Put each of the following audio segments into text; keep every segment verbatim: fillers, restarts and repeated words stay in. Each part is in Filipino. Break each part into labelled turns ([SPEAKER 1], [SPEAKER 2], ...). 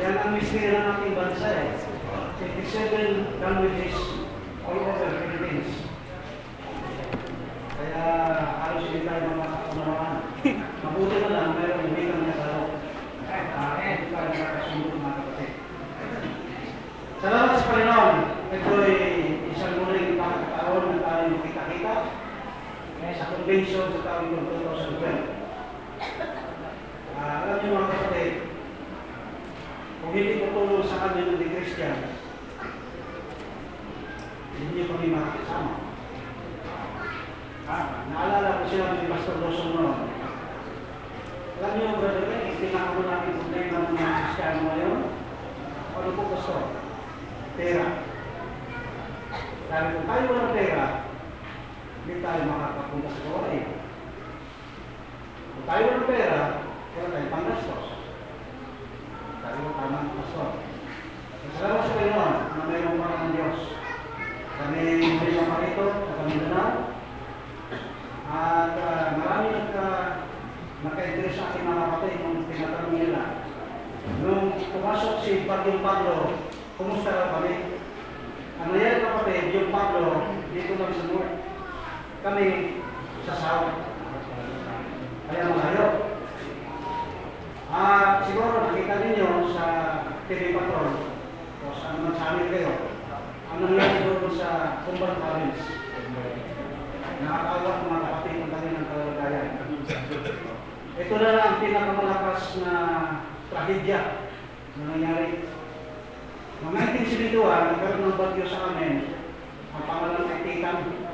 [SPEAKER 1] Yan ang mystery ng ating bansa eh. eighty-seven languages all over the Philippines. Kaya halos hindi tayo makakaunawahan. Mabuti na lang, mayroong umikang na Tagalog. Ah, hindi tayo nakakasundo mga kapatid. Salamat sa Panginoon. Ito'y isang muling pagkakaroon na tayo makita-kita sa convention sa taong two thousand twelve. Uh, alam niyo mga kapatid, kung hindi tutulong sa amin ng The Christians, hindi niyo kami makakasama. Ah, naalala ko sila ni Pastor Lawson noon. Alam niyo, brother, eh, pinakamo namin problema ng mga Kristiyano ngayon. Ano po, Pastor? Pera. Dahil kung tayo walang pera, hindi tayo makakapunta sa gawain. Kung tayo walang pera, wala tayong panggastos. Tayo mo tamang pastor. Salamat sa Panginoon na mayroong parang ng Diyos. Kami may maparito sa Mindanao. At uh, marami nagka, nagka-interest sa aking mga kapatid nung tinatanong nila. Nung pumasok si Bagyong Pablo, kumusta ka kami? Ang nangyari kapatid, yung Pablo, dito lang sa North. Kami sa South. Kaya malayo. Ah, siguro nakita ninyo sa T V Patrol o sa anumang channel kayo ang nangyari doon sa Kumban Province. Nakakawa mga kapatid ng kanilang kalagayan. Ito na lang ang pinakamalakas na trahedya na nangyari. Noong nineteen seventy-one, nagkaroon ng bagyo sa amin, ang pangalan ay Titan.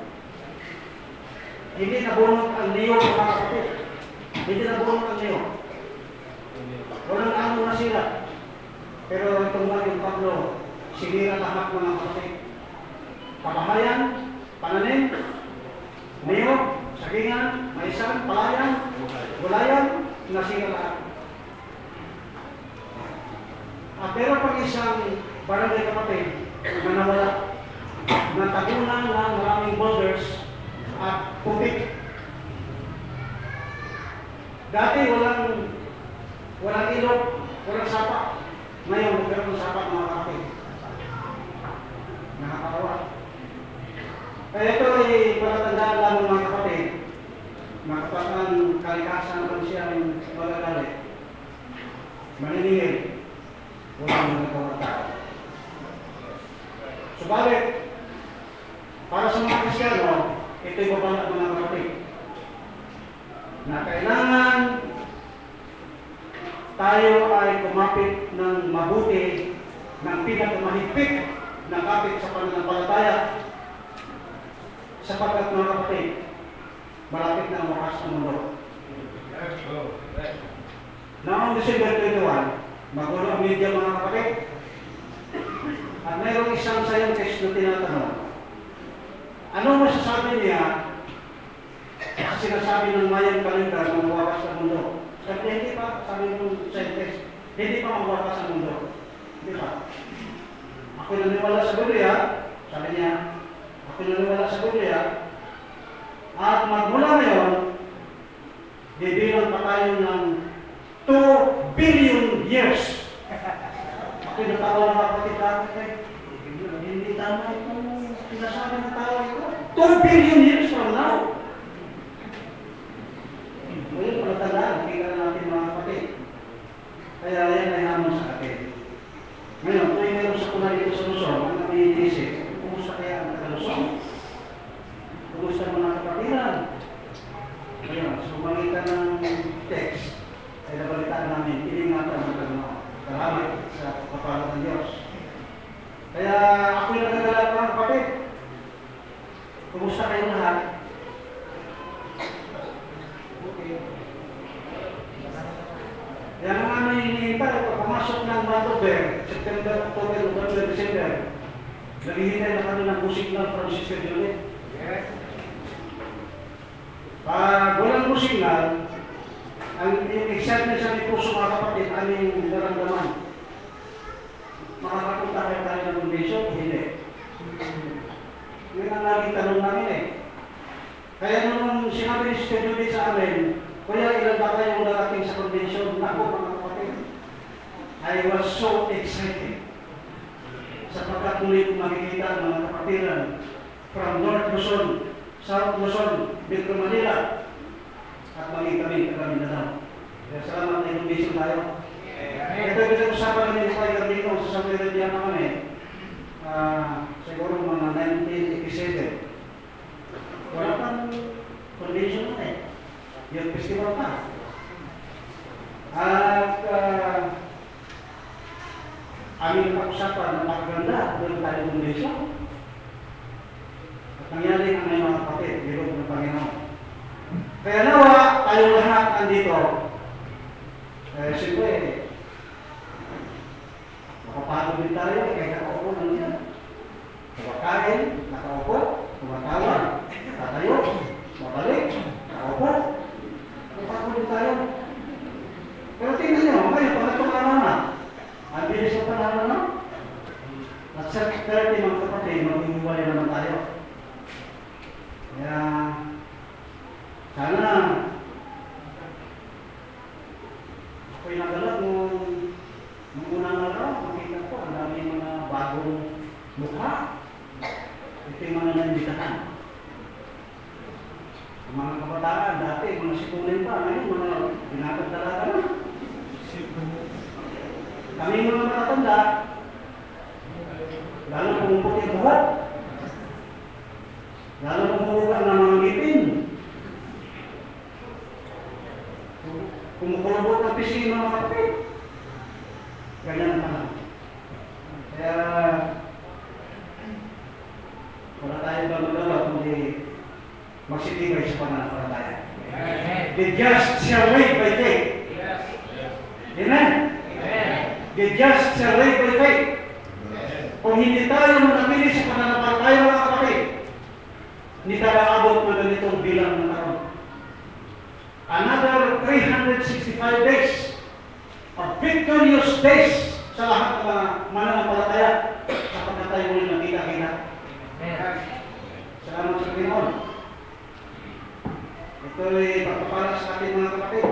[SPEAKER 1] Hindi nabunot ang Leo mga kapatid. Hindi nabunot ang Leo. Walang ano na sila. Pero itong bagyong Pablo, sinira lahat mga kapatid. Kabahayan, pananim, Leo, sagingan, maisan, palayan, gulayan, nasira lahat. Ah, pero pag isang barangay kapatid na nawala, natagunan ng maraming boulders at putik. Dati walang walang ilog, walang sapa. Ngayon, magkaroon ng sapa mga kapatid. Nakakawa. Kaya ito ay palatandaan lamang mga kapatid. Makapatan kalikasan ng siyang magagalit. Maniningil. Walang nagagawa tao. Subalit, para sa mga Kristiyano, ito'y babala mga kapatid. Na kailangan tayo ay kumapit ng mabuti ng pinakamahigpit na kapit sa pananampalataya sapagkat mga kapatid, malapit na ang wakas ng mundo. Noong December twenty-one, magulo ang media mga kapatid. At mayroong isang scientist na tinatanong, ano masasabi niya sa sinasabi ng Mayan calendar na mawakas ang mundo? Sabi hindi pa, sabi ng scientist, hindi pa mawakas ang mundo. Hindi pa. Ako naniwala sa Biblia, sabi niya, ako naniwala sa Biblia, at magmula ngayon, bibilang pa tayo ng two billion years. Ako natawa ng kapatid natin, hindi tama itong sinasabi ng tao ito. two billion years from now. Ngayon, palatandaan, nakita na natin mga kapatid. Kaya yan ay hamon sa atin. Ngayon, kung mayroon sa kuna dito sa Luzon, ang kami inisip, kumusta kaya ang taga-Luzon? Kumusta mga kapatiran? Ngayon, sumangitan ng text, ay nabalitaan namin, iningatan ng mga salamat sa kapalat ng Diyos. Kaya ako'y nagagalat mga kapatid. Kumusta kayo lahat? Okay. Yan ang aming hinihintay. Pag pumasok ng October, September, October, November, December, naghihintay na kami ng busik ng Francisco Unit. Yes. Pag walang musignal, ang excitement sa aming puso mga kapatid, aming naramdaman. Makakapunta kayo tayo ng convention? Hindi. Yun ang laging tanong namin eh. Kaya nung sinabi ni Studio sa amin, kaya ilan ba kayong darating sa convention? Naku mga kapatid. I was so excited sapagkat muli kong makikita ang mga kapatiran from North Luzon, South Luzon, Metro Manila, at maging kami kami na daw. Kaya salamat na inundisyon tayo. Ito yung pinag-usapan namin sa Tiger dito sa Saudi Arabia na kami. Uh, siguro mga nineteen eighty-seven. Wala pang convention na eh. Yung festival pa. At uh, aming pag-usapan na pagkaganda doon tayo convention. At nangyari ang may mga kapatid, bilog ng Panginoon. Kaya nawa, tayong lahat andito. Eh, siyempre, makapagod din tayo, kaya nakaupo lang yan. Kumakain, nakaupo, kumatawa, tatayo, mabalik, nakaupo. Makapagod din tayo. Pero tingnan nyo, ngayon, pag itong araw na, ang bilis ng panahon na, at sa thirty mga kapatid, mag-iwalay naman tayo. Kaya, sana, ako'y nagalak nung nung unang araw, makita ko, ang dami mga bagong mukha. Ito yung mga naimbitahan. Ang mga kabataan, dati, mga sipunin pa, ngayon, mga binatag-talaga na. Kami mga matatanda, lalo pumuputi ang buhat, lalo pumupukan ng mga ngipin, kumukulabot ng pising ng mga kapit. Ganyan pa. Kaya, wala tayo ba magawa kundi magsitibay sa pananampalataya. The just shall live by faith. Amen? The just shall live by faith. Kung hindi tayo manatili sa pananampalataya mga kapatid, hindi tayo abot na ganitong bilang ng taon. Another three hundred sixty-five days of victorious days sa lahat ng mga mananampalataya sapagkat tayo muli nakita-kita. Salamat sa Panginoon. Ito ay pagpapala sa ating mga kapatid.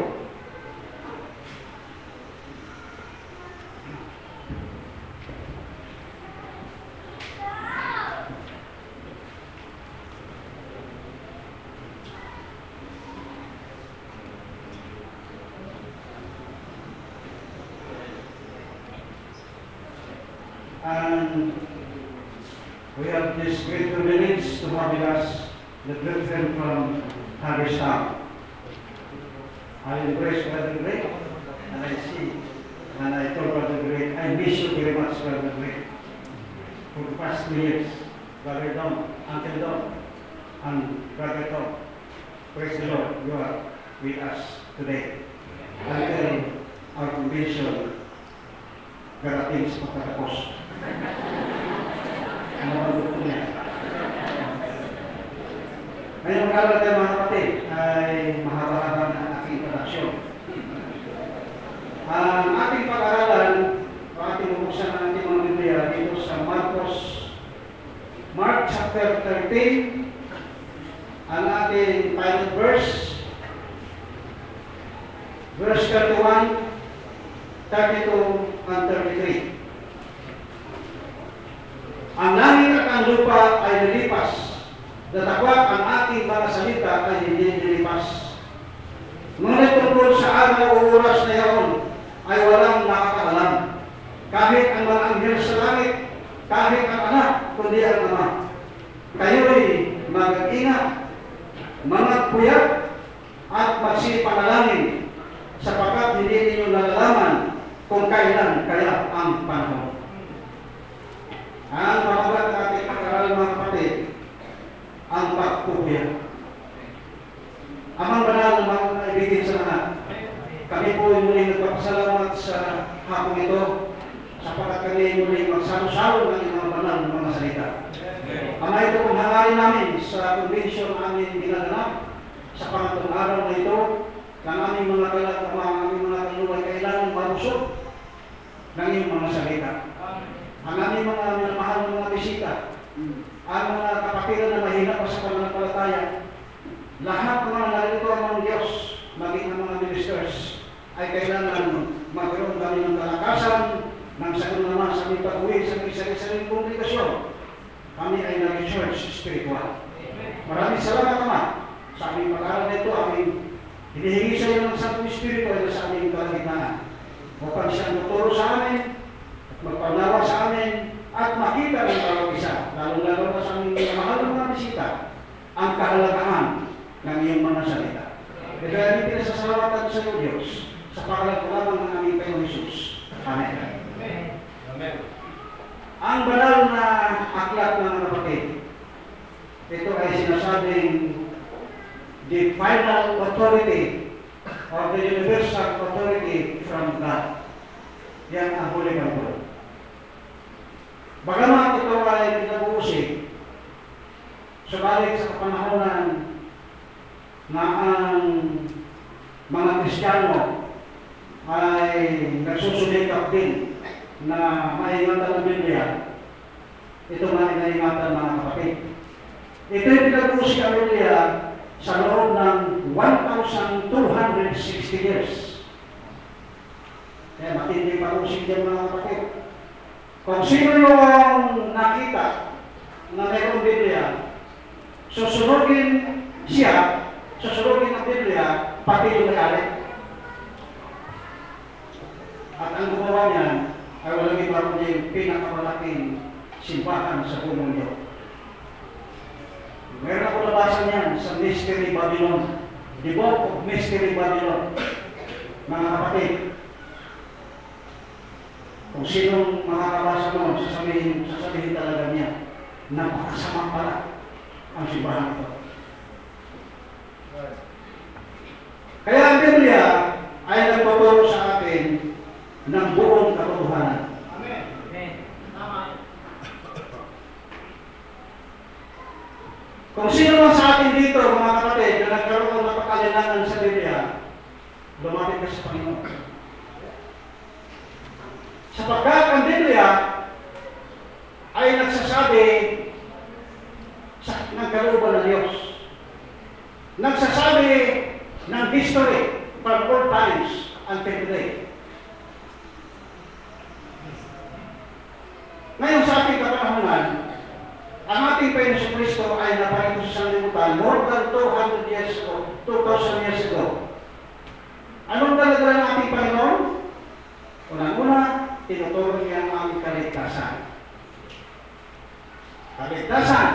[SPEAKER 1] And we have this great privilege to have with us the good friend from Hagerstown. I embrace Brother Greg, and I see, and I told Brother Greg, I miss you very much, Brother Greg. For the past two years, Brother Don, Uncle Don, and Brother Tom, praise the Lord, you are with us today. Until our convention darating sa pagkatapos. Ano ang gusto niya? Ngayon mag-aaral tayo mga kapatid ay mahaba-haba na aking introduction. Ang ating pag-aaralan, ating bubuksan ang ating mga Biblia dito sa Marcos, Mark chapter thirteen, ang ating final verse, verse thirty-one, thirty-two, and thirty-three. Ang langit at ang lupa ay nilipas, datakwat ang ating mga salita ay hindi nilipas. Ngunit tungkol sa araw o oras na yaon ay walang nakakaalam. Kahit ang mga anghel sa langit, kahit ang anak, kundi ang ama. Kayo'y mag-ingat, mga puyat, at magsipanalangin, sapagkat hindi ninyo nalalaman kung kailan kaya ang panahon. Ang pamagat natin pag-aaral mga kapatid, ang pagpupuyat. Amang banal ng mga kaibigan sa lahat, kami po ay muling nagpapasalamat sa hapong ito sapagkat kami muling magsalo-salo ng mga banal ng mga salita. Ama, ito kung hangarin namin sa convention aming ginagawa sa pangatlong araw na ito ng aming mga kalat, ang aming mga kaluway kailangan marusok ng iyong mga salita. Ang aming mga minamahal ng mga bisita, ang mga kapatiran na mahina pa sa pananampalataya, lahat ng mga narito ang mga Diyos, maging ang mga ministers, ay kailangan magkaroon ng aming kalakasan, nang sa naman sa aming pag-uwi sa aming sarili-sariling komunikasyon, kami ay nag-church spiritual. Maraming salamat naman sa aming pag-aaral na ito, aming hinihingi sa iyo ng Santong Espiritu ay sa aming kalagitnaan upang siya maturo sa amin at magpanawa sa amin at makita ng bawat isa, lalo-lalo na sa aming mahal ng mga bisita, ang kahalagaan ng iyong mga salita. Kaya aming pinasasalamatan sa iyo, Diyos, sa pakalag-lamang ng aming Panginoon Jesus. Amen. Amen. Ang banal na aklat ng kapatid, ito ay sinasabing the final authority or the universal authority from God. Yan ang Holy Bible. Bagamat ito ay pinabuusig, subalit sa kapanahonan na ang mga Kristiyano ay nagsusumikap din na maingatan ng Biblia, ito nga inaingatan mga kapatid. Ito yung pinabuusig ang Biblia sa loob ng one thousand two hundred sixty years. Kaya matindi pag-usig din mga kapatid. Kung sino yung nakita na mayroong Biblia, susunugin siya, susunugin ang Biblia, pati yung may-ari. At ang gumawa niyan ay walang iba kundi yung pinakamalaking simbahan sa buong mundo. Meron ako nabasan yan sa Mystery Babylon, the book of Mystery Babylon, mga kapatid. Kung sinong makakabasa noon, sasabihin, sasabihin talaga niya, napakasama pala ang simbahan ito. Kaya ang Biblia ay nagtuturo sa atin ng buong katotohanan. Amen. Tama. Kung sino man sa atin dito, mga kapatid, na nagkaroon ng pagkalilangan sa Biblia, lumapit ka sa Panginoon. Sapagkat ang Biblia ay nagsasabi sa nagkalooban ng Diyos. Nagsasabi ng history from all times until today. Ngayon sa ating kapanahonan, ang ating Panginoon Kristo ay naparito sa sanlibutan more than two hundred years ago, two thousand years ago. Anong talaga ng ating Panginoon? Unang-una, tinuturo niya ang aming kaligtasan. Kaligtasan.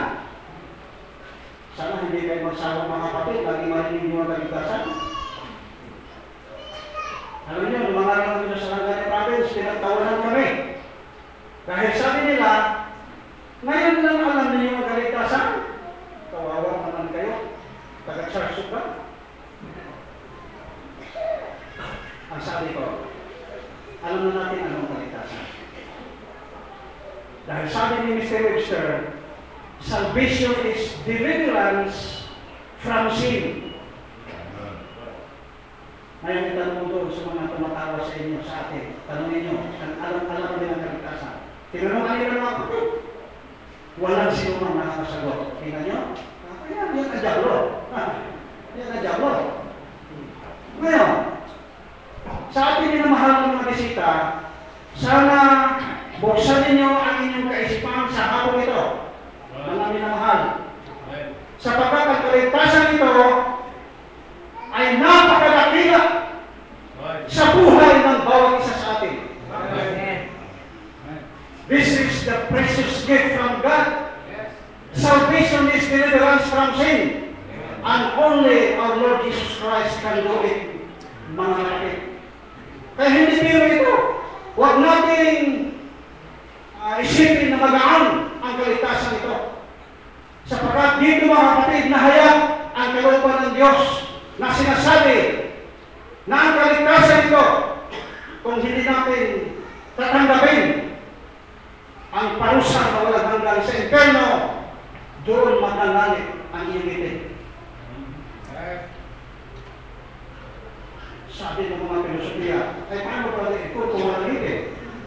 [SPEAKER 1] Sana hindi kayo magsawa mga kapatid, lagi marinig niyo ang kaligtasan. Alam niyo, lumangalan kami sa Sarangani Province, pinagtawanan kami. Dahil sabi nila, ngayon lang alam niyo ang kaligtasan. Kawawa naman kayo. Taga-charge ba? Ang sabi ko, alam na natin anong kaligtasan. Dahil sabi ni Mister Webster, salvation is deliverance from sin. Ngayon itanong doon sa mga tumatawa sa inyo, sa atin. Tanongin nyo, alam-alam nila ang kaligtasan. Tinanong nila mga kapatid. Walang sino mang nakakasagot. Tingnan nyo? Ayan, yan ang diablo. Yan ang diablo. Ngayon, sa ating minamahal ng mga bisita, sana buksan ninyo ang inyong kaisipan sa hapong ito. Mga minamahal. Sapagkat ang kaligtasan ito ay napakadakila sa buhay ng bawat isa sa atin. This is the precious gift from God. Salvation is deliverance from sin. And only our Lord Jesus Christ can do it, mga kapatid. Kaya hindi biro ito. Huwag nating uh, isipin na magaan ang kaligtasan ito. Sapagkat dito mga kapatid, nahayag ang kalooban ng Diyos na sinasabi na ang kaligtasan ito, kung hindi natin tatanggapin ang parusa na walang hanggang sa impyerno, doon magdalalit ang iyong ngipin. Sabi ng mga filosofiya, ay paano ba ito kung walang ngipin?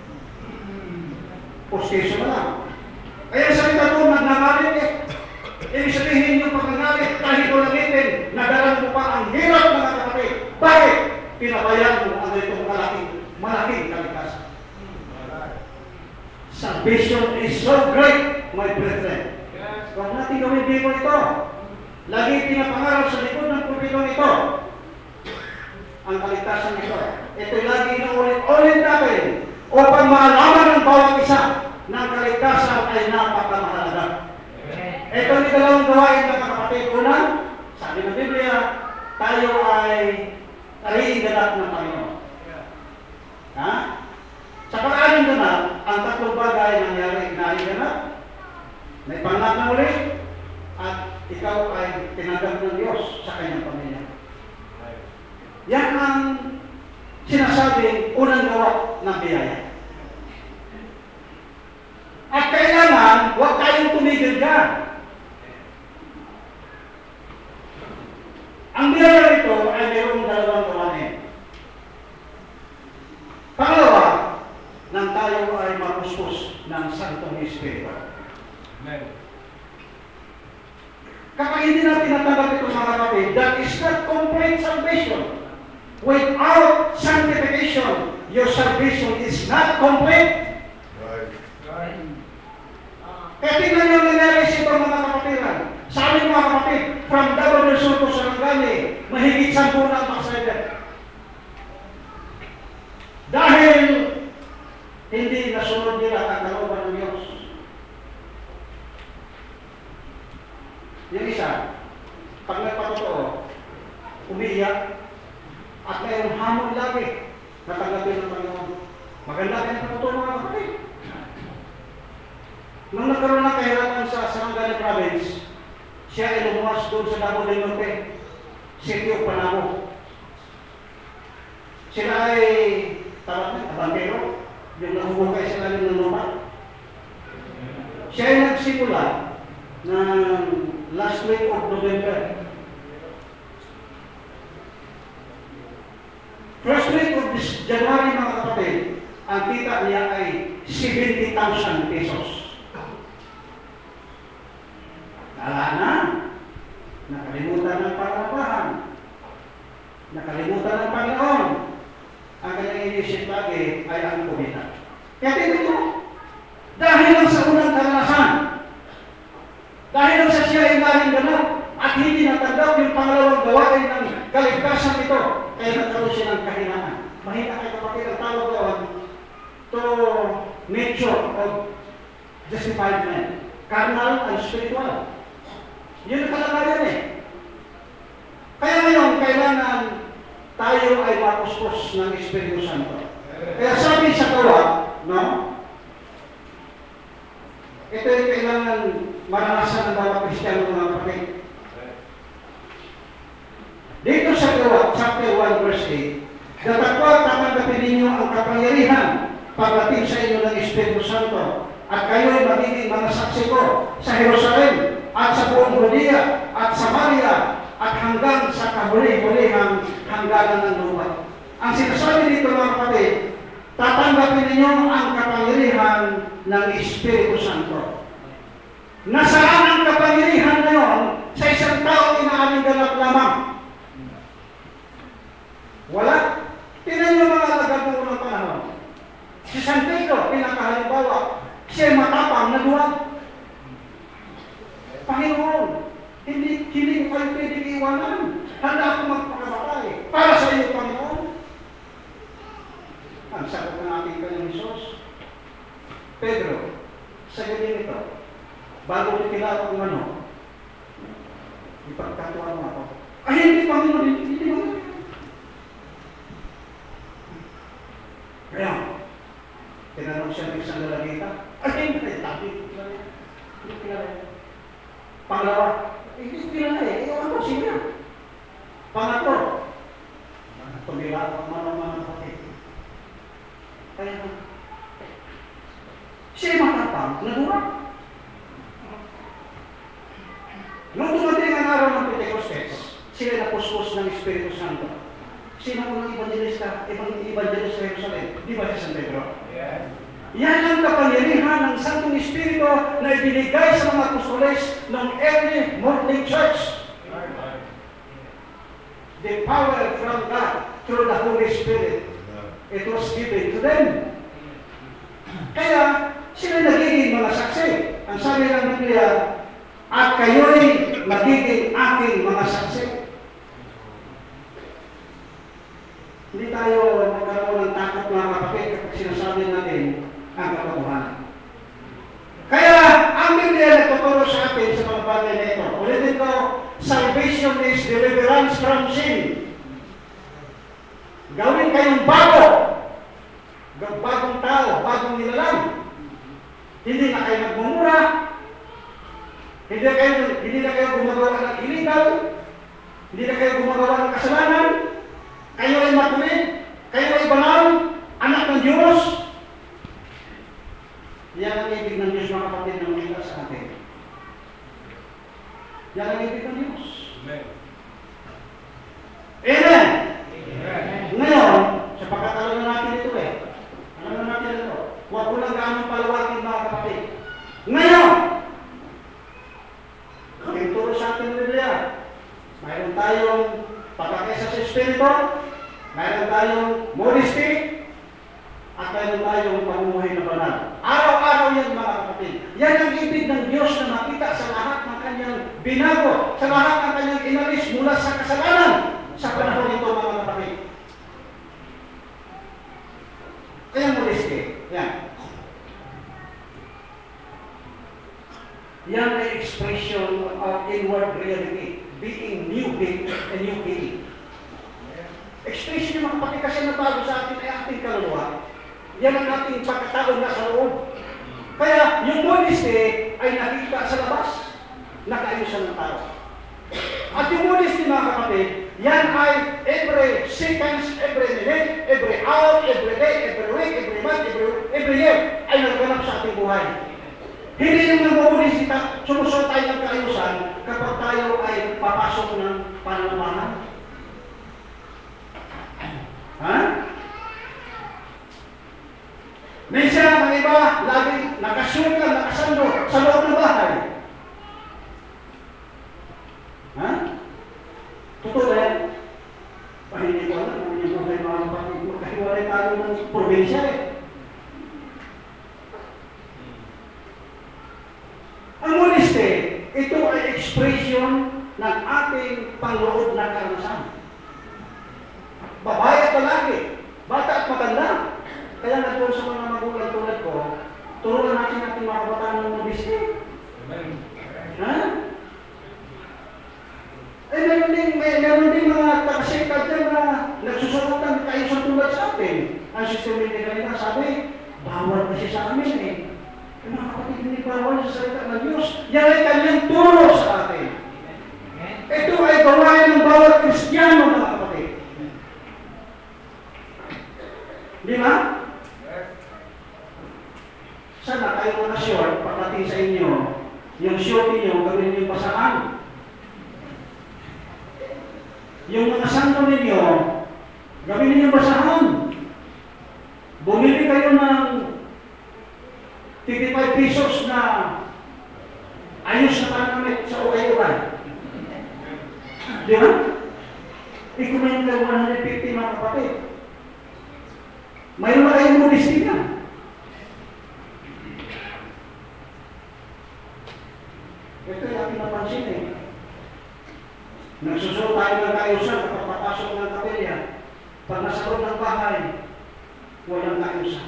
[SPEAKER 1] Postation na lang. Kaya salita doon, nagnangalit eh. Ibig sabihin yung pagkagalit, kahit walang ngipin, nadalang mo pa ang hirap mga kapatid. Bakit? Pinabayaan mo ang itong kalaking malaking kalikasan. Salvation is so great, my brethren. Huwag natin gawin dito ito. Lagi pinapangarap sa likod ng pulpitong ito ang kaligtasan nito. Ito'y lagi na ulit-ulit natin upang maalaman ng bawat isa ng kaligtasan ay napakamahalaga. Ito ni dalawang gawain ng kapatid. Una, sabi ng Biblia, tayo ay nariinganap ng Panginoon. Ha? Sa pag-aling ganap, ang tatlong bagay nangyari, nariinganap, may pangat na ulit, at ikaw ay tinanggap ng Diyos sa kanyang pamilya. Yan ang sinasabing unang gawa ng biyaya. At kailangan, huwag tayong tumigil dyan. Ang biyaya nito ay mayroong dalawang gawain. Pangalawa, nang tayo ay mapuspos ng Santong Espiritu. Amen. Kapag hindi natin natanggap itong mga kapatid, that is not complete salvation. Without sanctification, your salvation is not complete. Right. Right. Kaya tingnan nyo nangyari sa itong mga kapatiran. Sa aming mga kapatid, from Davao del Sur to Sarangani, mahigit sampu na ang backslider. Dahil hindi nasunod nila ang kalooban ng Diyos. Yung isa, pag nagpatotoo, umiiyak, at mayroong hamon lagi na tanggapin ng Panginoon. Maganda ka yung patotoo mga kapatid. Nung nagkaroon ng kahirapan sa Sarangani Province, siya ay lumuwas doon sa Davao del Norte, City of Panabo. Sila ay tawag na, abantero, yung nahuhukay sa lalim ng lupa. Siya ay nagsimula ng last week of November. First week of this January, mga kapatid, ang kita niya ay seventy thousand pesos. Wala na. Nakalimutan ng pangabahan. Nakalimutan ng Panginoon. Ang kanyang inisip lagi ay ang kumita. Kaya ito, dahil lang sa unang karanasan, dahil lang sa siya ay lahing ganap, at hindi natanggap yung pangalawang gawain ng kaligtasan ito, kaya nagkaroon siya ng kahinaan. Mahina kayo kapatid ang tawag doon to nature of justified man. Carnal and spiritual. Yun ang kalagayan eh. Kaya ngayon, kailangan tayo ay mapuspos ng Espiritu Santo. Kaya sabi sa gawa, no? Ito ay kailangan maranasan ng bawat Kristiyano mga kapatid. Dito sa gawa, chapter one, verse eight, datapwa tatanggapin ninyo ang kapangyarihan pagdating sa inyo ng Espiritu Santo, at kayo ay magiging mga saksi ko sa Jerusalem at sa buong Judea at Samaria at hanggang sa kahuli-hulihang hangganan ng lupa. Ang sinasabi dito mga kapatid, tatanggapin ninyo ang kapangyarihan ng Espiritu Santo. Nasaan ang kapangyarihan ngayon sa isang tao inaaling ganap lamang? Wala. Tingnan nyo mga alagad ng unang panahon. Si San Pedro, pinakahalimbawa, siya matapang na duwag. Panginoon, hindi, hindi ko kayo pwedeng iwanan. Handa ako magpakabatay para sa iyo, Panginoon. Ang sagot ng ating kanyang Isos, Pedro, sa gabi nito, bago ikilala kung ano, ipagkatuan mo ako. Ay, hindi, Panginoon, hindi, hindi mo. Kaya, tinanong siya ng isang lalagita, ay, hindi, tabi, hindi kilala. Pangalawa, hindi kilala eh, eh, ano, siya. Pangatlo, tumila ang mga mga kapatid. Kaya, siya matapang, nagurang. Nung dumating ang araw ng Pentecostes, sila napuspos ng Espiritu Santo. Sino ang evangelista, ibang evangelista sa Jerusalem? Di ba si San Pedro? Yes. Yan ang kapangyarihan ng Santong Espiritu na ibinigay sa mga apostoles ng early morning church. The power from God through the Holy Spirit. It was given to them. Kaya, sila nagiging mga saksi. Ang sabi ng Biblia, at kayo'y magiging aking mga saksi. Hindi tayo magkaroon ng takot mga kapatid kapag sinasabi natin ang katotohanan. Kaya, ang Biblia nagtuturo sa atin sa mga bagay na ito. Ulitin ko, salvation is deliverance from sin. Gawin kayong bago. Bagong tao, bagong nilalang. Hindi na kayo nagmumura. Hindi na kayo, hindi na kayo gumagawa ng illegal. Hindi na kayo gumagawa ng kasalanan. Kayo ay matuwid. Kayo ay banal. Anak ng Diyos. Yan ang ibig ng Diyos mga kapatid na makita sa atin. Yan ang ibig ng Diyos. Amen. Amen. Amen. Ngayon, sa pagkatalo na natin ito eh. Alam na natin ito. Huwag ko lang gaano palawakin mga kapatid. Ngayon, yung turo sa ating Biblia, mayroon tayong pagkakaisa sa Espiritu, mayroon tayong modesty, at mayroon tayong pamumuhay na banal. Araw-araw yan mga kapatid. Yan ang ibig ng Diyos na makita sa lahat ng kanyang binago, sa lahat ng kanyang inalis mula sa kasalanan sa panahon nito mga kapatid. Kaya modesty, yan. Yan ay expression of inward reality, being new being and new being. Expression ng mga kapatid kasi nabago sa atin ay ating kaluluwa. Yan ang ating pagkatao na sa loob. Kaya yung modesty ay nakita sa labas, nakaayusan ng tao. At yung modesty mga kapatid, yan ay every seconds, every minute, every hour, every day, every week, every month, every, every year ay nagganap sa ating buhay. Hindi naman modesty, sumusunod tayo ng kaayusan kapag tayo ay papasok ng pananampanan. Ha? Minsan, ang iba, lagi nakasunod ka, nakasando sa loob ng bahay. Ha? Totoo ba yan? Hindi ko alam, hindi ko kayo mga kapatid. Magkahiwalay tayo ng probinsya eh. Ang modesty, ito ay expression ng ating panloob na karanasan. Babae at lalaki, bata at matanda. Kaya nagturo sa mga magulang tulad ko, turuan natin natin mga kabataan ng modesty. Ha? Eh, meron din, may, meron din mga takasikat dyan na nagsusurutan kayo sa tulad sa atin. Ang system hindi kanina sabi, bawal kasi sa amin eh. Eh, mga kapatid, hindi bawal sa salita ng Diyos. Yan ay kanyang turo sa atin. Ito ay gawain ng bawat Kristiyano, mga kapatid. Di ba? Sana kayo mga short, pagdating sa inyo, yung short ninyo, gawin yung basahan. Yung mga santo ninyo, gawin ninyo basahan. Bumili kayo ng thirty-five pesos na ayos na panamit sa ukay-ukay. Di ba? Ikumayin kayo one hundred fifty mga kapatid. Mayroon na kayong modesty na. Ito yung aking napansin eh. Nagsusunod tayo ng kaayusan kapag papasok ng kapilya. Pag nasa loob ng bahay, walang kaayusan.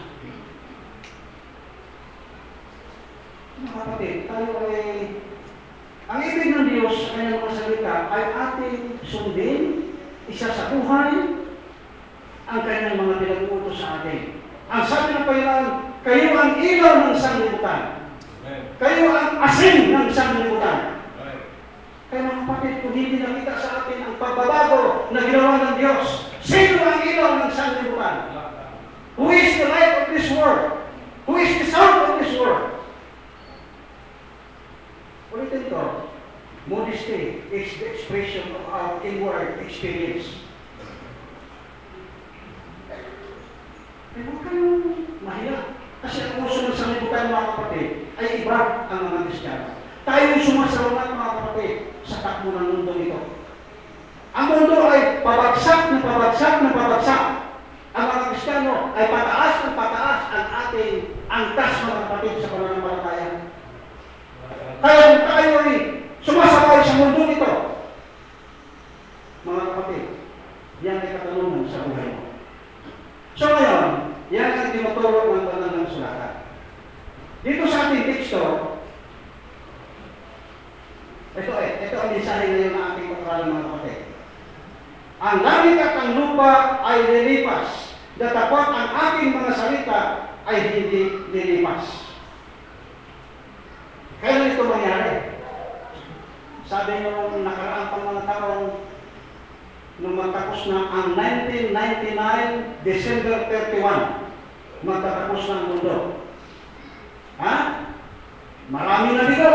[SPEAKER 1] Mga kapatid, tayo ay... Ang ibig ng Diyos sa kanyang mga salita ay ating sundin, isa sa buhay, ang kanyang mga pinag-uutos sa atin. Ang sabi ng Panginoon, kayo ang ilaw ng sanglibutan. Kayo ang asin ng sanglibutan. Kaya mga kapatid, kung hindi nakita sa atin ang pagbabago na ginawa ng Diyos, sino ang ilaw ng sanglibutan? Who is the light of this world? Who is the salt of this world? Ulitin ko, modesty is the expression of our inward experience. Eh, huwag kayong mahiya. Kasi ang uso ng sanglibutan, mga kapatid, ay iba ang mga Kristiyano. Tayo sumasalamat, mga kapatid, sa takbo ng mundo ito. Ang mundo ay pabagsak na pabagsak na pabagsak. Ang mga Kristiyano ay pataas ng pataas ang ating angkas mga kapatid sa pananampalataya. Kaya kung tayo ay sumasabay sa mundo nito, mga kapatid, yan ay katanungan sa buhay mo. So ngayon, yan ang tinuturo ng banal ng sulatan. Dito sa ating teksto, ito eh, ito ang mensahe ngayon na ating pag-aralan mga kapatid. Ang langit at ang lupa ay lilipas, datapot ang ating mga salita ay hindi lilipas. Kailan ito mangyari? Sabi nung nakaraan pang mga taon, nung matapos na ang nineteen ninety-nine, December thirty-one, magtatapos na ang mundo. Ha? Marami na dito.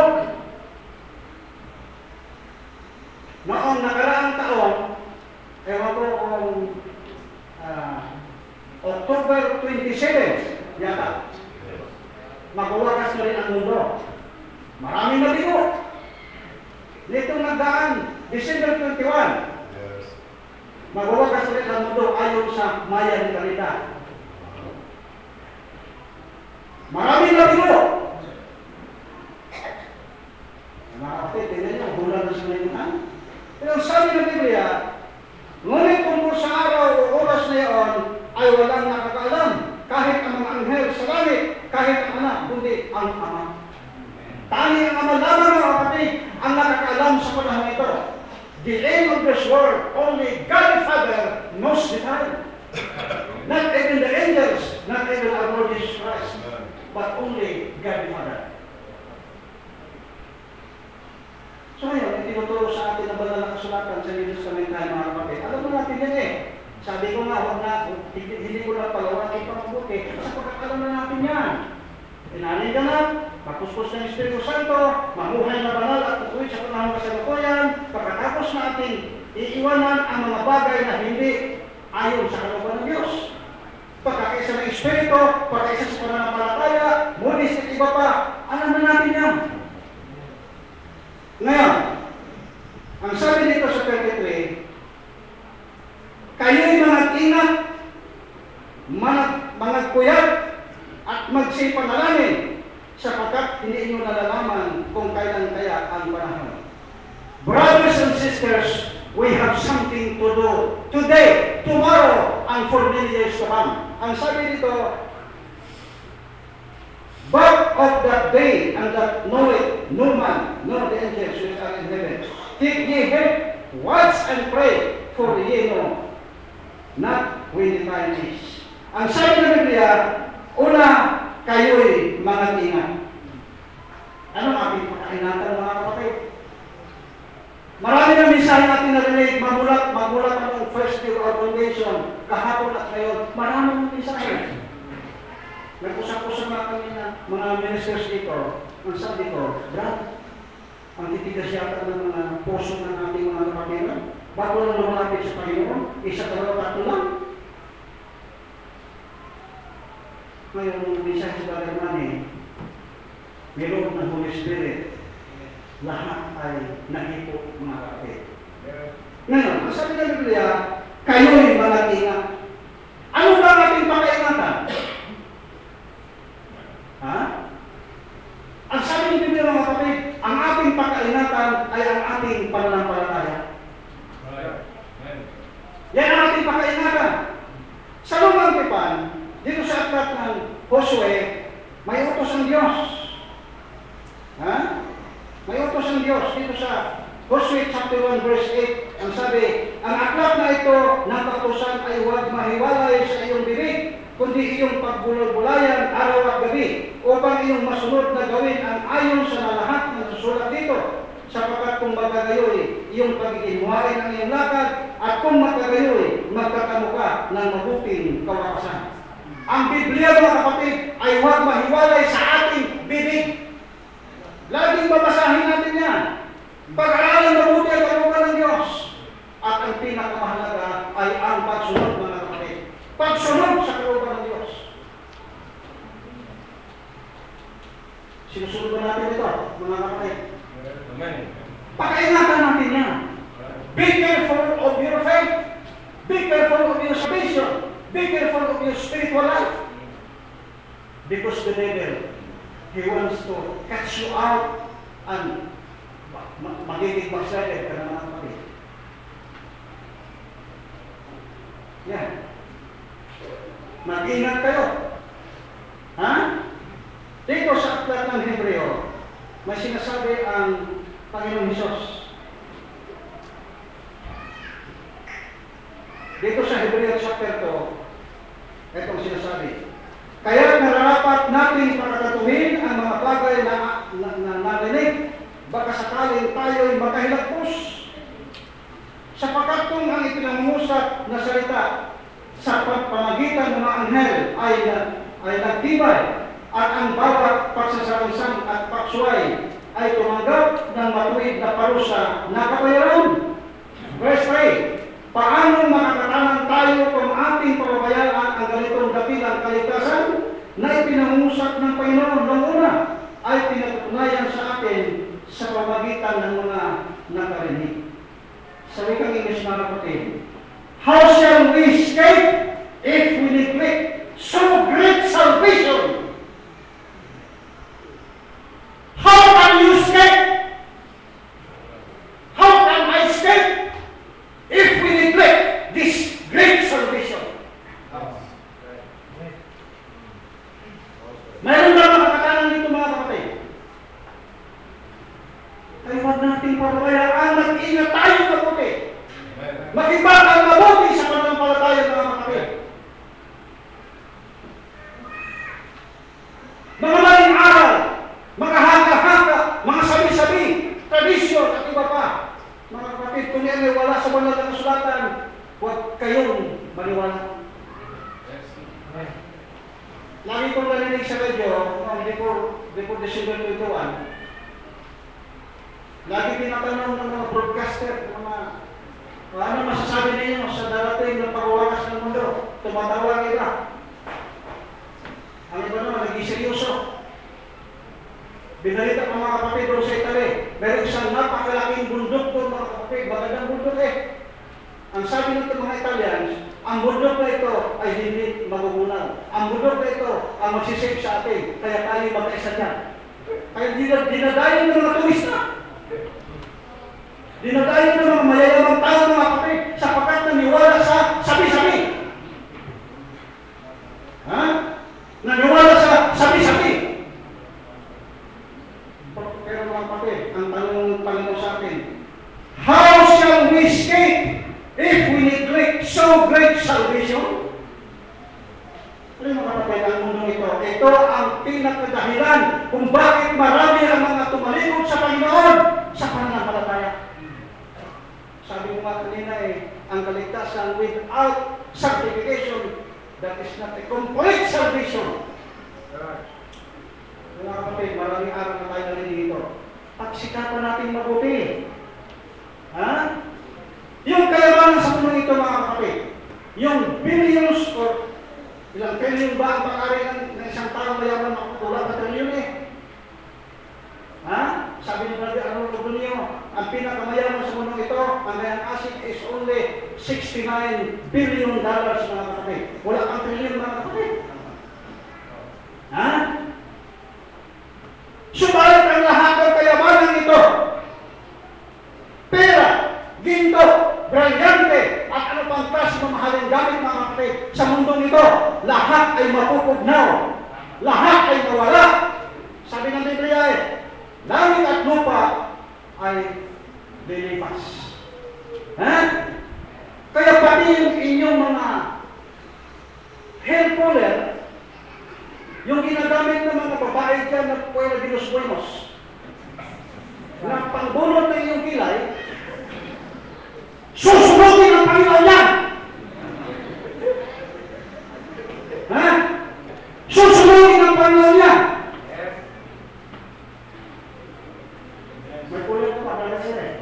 [SPEAKER 1] Noong nakaraang taon, ewan ko kung uh, October twenty-seven, yata, magwawakas na rin ang mundo. Marami na dito. Nito nagdaan, December twenty-one, magwawakas na rin ang mundo ayon sa Maya ni Kalita. Marami na dito. Mga kapatid, tingnan niyo, bulan na sa ngayon. Pero sabi ng Biblia, ngunit tungkol sa araw o oras na iyon ay walang nakakaalam, kahit ang mga anghel sa langit, kahit ang anak, kundi ang ama. Tanging ang ama lamang mga kapatid ang nakakaalam sa panahon ito. The aim of this world, only God the Father knows the time. Not even the angels, not even our Lord Jesus Christ, but only God the Father. So ngayon, tinuturo sa atin ang banal na kasulatan sa New Testament tayo mga kapatid. Alam mo natin yan eh. Sabi ko nga, huwag na, hindi, hindi ko lang palawakin pa mabuti. Kasi pagkakalam na natin yan. Inanin ka na, mapuspos ng Espiritu Santo, mamuhay na banal at tutuwid sa panahon kasalukuyan, pagkatapos natin iiwanan ang mga bagay na hindi ayon sa kalooban ng Diyos. Pagkakaisa ng Espiritu, pagkakaisa sa pananampalataya, mulis at iba pa, alam na natin yan. Ngayon, ang sabi dito sa thirty-three, kayo'y mga ingat, mga kuyat, at magsipanalangin, sapagkat hindi inyo nalalaman kung kailan kaya ang panahon. Brothers and sisters, we have something to do today, tomorrow, and for many years to come. Ang sabi dito, but of that day and that knoweth no man, nor the angels which are in heaven. Take ye heed, watch and pray, for ye know not when the time is. Ang sabi ng Biblia, una, kayo'y mga ingat. Ano ang ating pagkainatan mga kapatid? Marami ng mensahe natin narinig, mamulat, mamulat ang first year of foundation, kahapon at ngayon, marami ng mensahe. Nag-usap-usap na kami na mga ministers dito, ang sabi ko, Brad, ang titigas yata ng mga puso ng ating mga kapatiran, bago na lumalapit sa Panginoon, isa dalawa tatlo lang. Ngayon, ang mensahe sa Brother Manny, meron ng Holy Spirit, lahat ay nahipo mga kapatid. Ngayon, ang sabi ng Biblia, kayo'y mga ingat. Ano ba ang ating pakaingatan? Ha? Ang sabi ng Biblia mga kapatid, ang ating pakaingatan ay ang ating pananampalataya. Yan ang ating pakaingatan. Sa lumang tipan, dito sa aklat ng Josue, may utos ng Diyos. Ha? May utos ng Diyos dito sa Josue chapter one verse eight. Ang sabi, ang aklat na ito ng kautusan ay huwag mahiwalay sa iyong bibig, kundi iyong pagbulol-bulayan araw at gabi, upang iyong masunod na gawin ang ayon sa lahat ng susulat dito. Sapagkat kung magkagayoy, iyong pagkikinuhain ang iyong lakad, at kung magkagayoy, magkatamo ka ng mabuting kawakasan. Ang Biblia mga kapatid ay huwag mahiwalay sa ating bibig. Laging babasahin natin yan. Pag-aralan mabuti ang kalooban ng Diyos. At ang pinakamahalaga ay ang pagsunod mga kapatid. Pagsunod sa kalooban ng Diyos. Sinusunod ba natin ito, mga kapatid? Amen. Pakaingatan natin yan. Be careful of your faith. Be careful of your salvation. Be careful of your spiritual life. Because the devil, he wants to catch you out and ma- magiging backslided ka na mga kapatid. Yan. Mag-ingat kayo. Ha? Dito sa aklat ng Hebreo, may sinasabi ang Panginoong Hesus. Dito sa Hebreo chapter two, itong sinasabi. Kaya nararapat natin pakakatuhin ang mga bagay na, na, na narinig, baka sakaling tayo'y makahilagpos. Sapagkat kung ang ipinangungusap na salita sa pamagitan ng mga anghel ay, ay nagtibay, at ang bawat pagsasalangsang at paksuay ay tumanggap ng matuwid na parusa na kabayaran. Verse three. Paano makakatanan tayo kung ating pababayaan ang ganitong dakilang kaligtasan na ipinangungusap ng Panginoon noong una ay pinatutunayan sa atin sa pamagitan ng mga nakarinig. Sa wikang English mga kapatid, how shall we escape if we neglect so great salvation? How can you escape? How can I escape if we neglect this great salvation? Mayroon ba makakatanan dito mga kapatid? Ay huwag nating pabayaan, mag-ingat tayo mabuti. Mag-ibang ang mabuti sa pananampalataya mga kapatid. Mga maling aral, mga haka-haka, mga sabi-sabi, tradisyon at iba pa. Mga kapatid, kung yan ay wala sa banal na kasulatan, huwag kayong maniwala. Lagi kong narinig sa radio, um, before, before December twenty-one, lagi tinatanong ng mga broadcaster, mga, ano masasabi ninyo sa darating ng pagwawakas ng mundo? Tumatawa nila. Ang iba naman, naging seryoso. Binalita ng mga kapatid doon sa Italy, meron isang napakalaking bundok doon mga kapatid, magandang bundok eh. Ang sabi nito mga Italians, ang bundok na ito ay hindi magugunaw. Ang bundok na ito ang magsisave sa atin, kaya tayo magkaisa dyan. Kaya dinadayo ng mga turista. Dinadayo ng mga mayayamang tao mga kapatid, sapagkat naniwala sa sabi-sabi. Ha? Naniwala sa sabi-sabi. Pero mga kapatid, ang tanong ng Panginoon sa atin, how shall we escape if we neglect so great salvation? Ano mga kapatid, ang mundo ito? Ito ang pinakadahilan kung bakit marami ang mga tumalikod sa Panginoon sa pananampalataya. Sabi mo nga kanina eh, ang kaligtasan without sanctification, that is not a complete salvation. Mga kapatid, maraming araw na tayo narinig dito. Pagsikapan natin mabuti. Ha? Yung kayamanan sa mundo ito mga kapatid, yung billions or ilang trillion ba ang pag-ari ng, ng isang taong mayaman makukula ka trillion eh? Ha? Sabi ni Brother Arnold Rodonio, ang pinakamayaman sa mundo ito, ang mayang asik is only sixty-nine billion dollars mga kapatid. Wala kang trillion mga kapatid. Ha? Subalit ang lahat ng kayamanan ito, pera, ginto, brilyante, at ano pang klase ng mahaling gamit mga kapatid sa mundo nito, lahat ay mapupugnaw, lahat ay mawala. Sabi ng Biblia eh, langit at lupa ay lilipas. Ha? Kaya pati yung inyong mga hair puller, yung ginagamit ng mga babae dyan na Puebla de los Buenos, na pangbunot ng iyong kilay, susunodin ang Panginoon yan! Ha? Susunodin ang Panginoon yan! May puller ko pa, dala sila eh.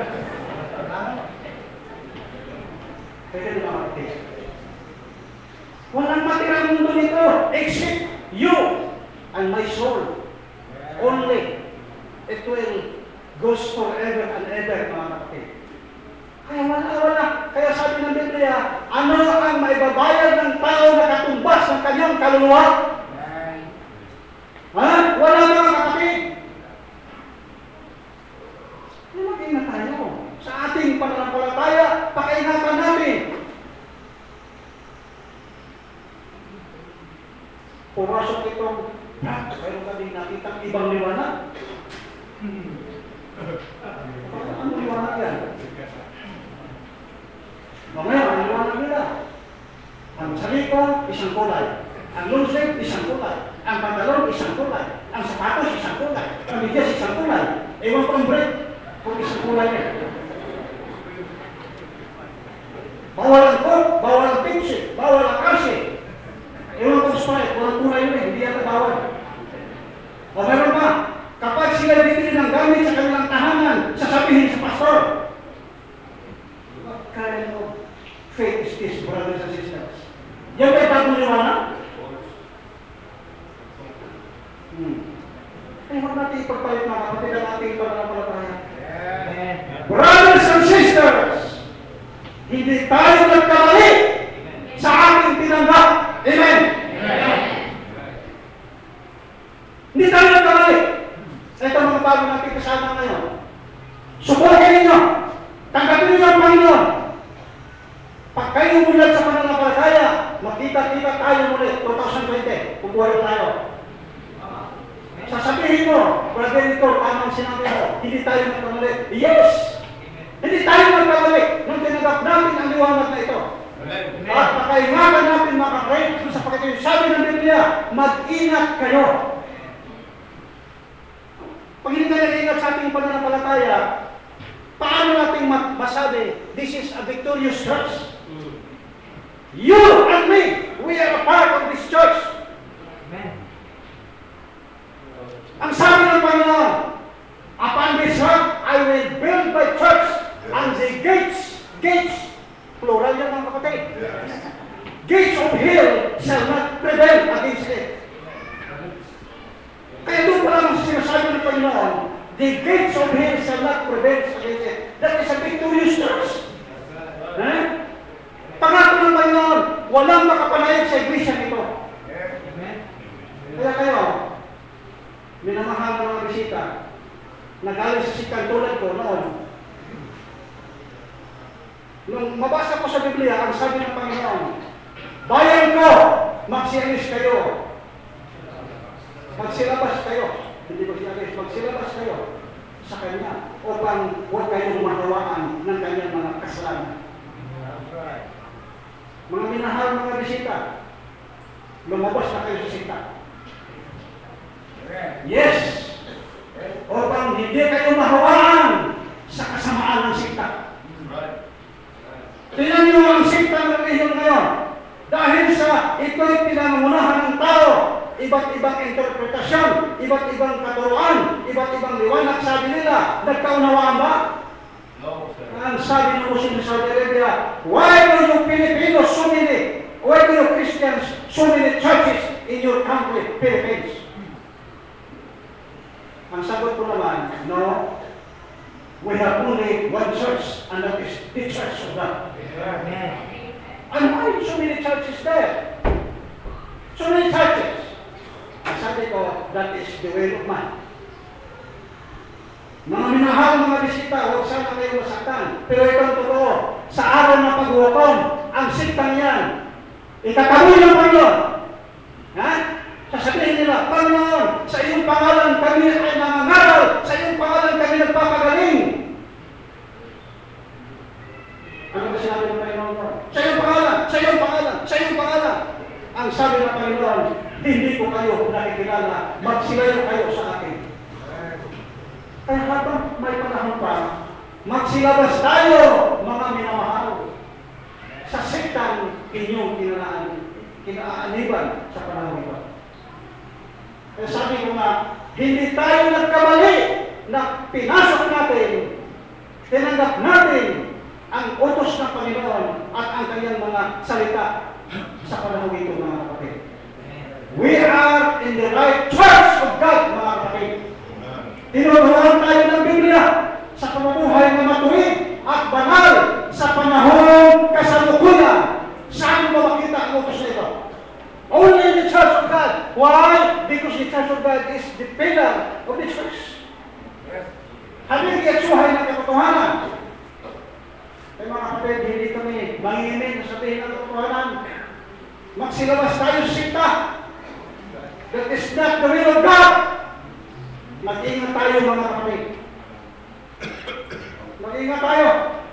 [SPEAKER 1] Kaya di makakit. Walang matirang mundo nito, except you and my soul. Only. It will goes forever and ever, mga kapatid. Kaya wala, wala. Kaya sabi ng Biblia, Ano ang maibabayad ng tao na katumbas ng kanyang kaluluwa? Ha? Wala mga kapatid. Mag-ingat tayo. Sa ating pananampalataya, pakaingatan natin. Pumasok itong, mayroon ka din nakitang ibang liwanag. Ano liwanag yan? Mamaya, ang liwanag nila. Ang salita, isang kulay. Ang lunsip, isang kulay. Ang pantalon, isang kulay. Ang sapatos, isang kulay. Ang bigas, isang kulay. Ewan ko ang break, kung isang kulay yan. Bawal ang coke, bawal ang Pepsi, bawal ang kasi. Ewan ko Sprite, walang kulay yun eh, hindi yata bawal. O meron pa, kapag sila bibili ng gamit sa kanilang tahanan, sasabihin sa pastor, what kind of faith is this, brothers and sisters? Yan ba'y bagong liwanag? Hmm. Eh, huwag natin ipagpalit na kapatid ang ating pananampalataya. Brothers and sisters, hindi tayo nagkamali sa ating tinanggap. Amen? Amen. Hindi tayo nagkamali. Ito mga bago natin kasama ngayon. Subukin ninyo. Tanggapin ninyo ang Panginoon. Pag kayo mulat sa pananampalataya, magkita-kita tayo mulit. twenty twenty, kukuha tayo. Sasabihin mo, brother ito, tamang sinabi mo, hindi tayo nagkamali. Yes! Hindi tayo nagkamali nung tinanggap natin ang liwanag na ito. At pakaingatan natin mga kapatid, sapagkat yung sabi ng Biblia, mag-ingat kayo. Pag hindi tayo nag-ingat sa ating pananampalataya, paano natin masabi, this is a victorious church? You and me, we are a part of this church. Amen. Ang sabi ng Panginoon, upon this rock, I will build my church, and the gates, gates, plural yan mga kapatid. Yes. Gates of hell shall not prevail against it. Kaya doon pa lang sinasabi ng Panginoon, the gates of hell shall not prevail against it. That is a victorious church. Eh? Pangako ng Panginoon, walang makapanayag sa iglesia nito. Kaya kayo, minamahal ng mga bisita, nagaling sa sikan tulad ko noon. Nung mabasa ko sa Biblia, ang sabi ng Panginoon, bayan ko, magsialis kayo. Magsilabas kayo. Hindi magsialis, magsilabas kayo sa Kanya upang huwag kayong mahawaan ng Kanyang mga kasalanan. Mga minahal mga bisita, lumabas na kayo sa sita. Yes! Upang hindi kayo mahawaan sa kasamaan ng sikta. Tingnan niyo ang sikta ng relihiyon ngayon. Dahil sa ito'y pinangungunahan ng tao, iba't ibang interpretasyon, iba't ibang katuruan, iba't ibang liwanag, sabi nila, nagkaunawaan ba? No, sir. Ang sabi ng Muslim sa Saudi Arabia, why do you Filipinos so many, why do you Christians so many churches in your country, Philippines? Ang sagot ko naman, no, we have only one church, and that is the church of God. Amen. And why so many churches there? So many churches. Ang sabi ko, that is the way of man. Mga minahal, mga bisita, huwag sana kayo masaktan. Pero ito ang totoo. Sa araw ng paghukom, ang siktang yan, itataboy ng Panginoon. Ha? Sasabihin nila, Panginoon, sa iyong pangalan kami ay nangangaral, sa iyong pangalan kami nagpapagaling. Ano ba sinabi ng Panginoon? Sa iyong pangalan, sa iyong pangalan, sa iyong pangalan. Ang sabi ng Panginoon, hindi ko kayo nakikilala, magsilayo kayo sa akin. Kaya habang may panahon pa, magsilabas tayo, mga minamahal, sa siktang inyong kinaan, kinaaniban sa panahon ito. Kaya sabi ko nga, hindi tayo nagkamali na pinasok natin, tinanggap natin ang utos ng Panginoon at ang kanyang mga salita sa panahon ito, mga kapatid. We are in the right church of God, mga kapatid. Tinuturuan tayo ng Biblia sa pamumuhay na matuwid at banal sa panahon kasalukuyan Church of God is the pillar of the church. Haligi at suhay ng katotohanan. Kaya mga kapatid, hindi kami manginginig na sabihin ng katotohanan. Magsilabas tayo sa sikta. That is not the will of God. Mag-ingat tayo mga kapatid. Mag-ingat tayo.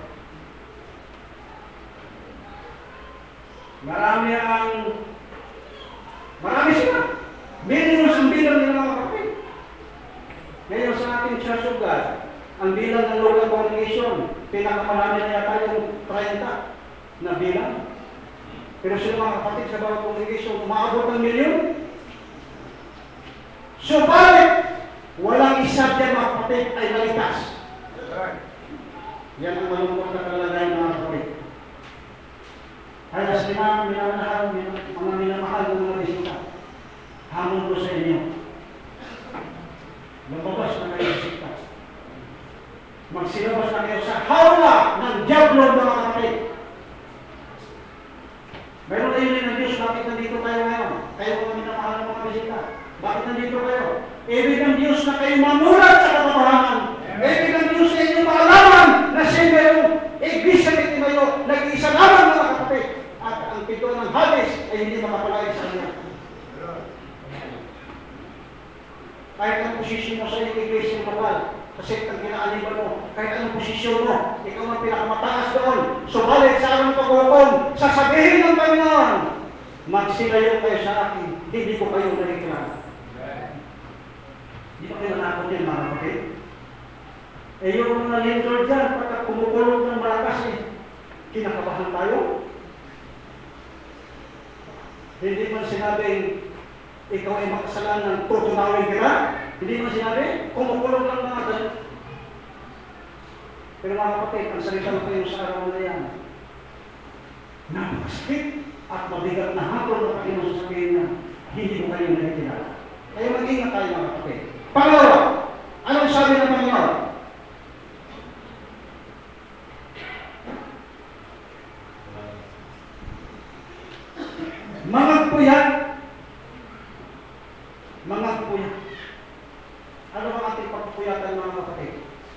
[SPEAKER 1] Marami ang marami sila. Minimum ang bilang nila mga kapatid. Ngayon sa ating Church of God, ang bilang ng local congregation, pinakamarami na yata yung thirty na bilang. Pero sila mga kapatid sa bawat congregation, umaabot ng milyon. So, bakit walang isa dyan mga kapatid ay naligtas? Yan ang malungkot na kalagayan mga kapatid. Kaya sa mga minamahal, mga minamahal ng mga bisita, hamon ko sa inyo. Lumabas na kayo sa sikta. Magsilabas na kayo sa hawla ng diablo mga kapatid. Mayroon na yun ng Diyos, bakit nandito tayo ngayon? Kayo mga minamahal ng mga bisita. Bakit nandito kayo? Ibig ng Diyos na kayo mamulat sa katotohanan. Ibig ng Diyos na inyo maalaman na siya mayroong iglesia ni Timayo, nag-iisa lamang mga kapatid. At ang pito ng Hades ay hindi makapalagay sa inyo. Kahit ang posisyon mo sa iyong iglesia lokal, kasi ang kinaaliban mo, kahit anong posisyon mo, ikaw ang pinakamataas doon. Subalit sa anong pagkukon, sasabihin ng Panginoon, magsilayo kayo sa akin, hindi ko kayo naliklaan. Hindi pa kayo nakakot yan mga kapatid. Eh yung mga lindor dyan, pagka kumukulog ng malakas eh, kinakabahan tayo. Hindi man sinabing, ikaw ay makasalanan, tutunawin kita. Hindi man sinabi, kumukulog lang mga dyan. Pero mga kapatid, ang salita mo kayo sa araw na yan, napakasakit at mabigat na hatol na Panginoon sa sabihin na hindi mo kayo nakikinala. Kaya mag-ingat tayo mga kapatid. Pangalawa, anong sabi ng Panginoon? Mga puyat, mga puyat. Ano ang ating pagpupuyatan mga kapatid?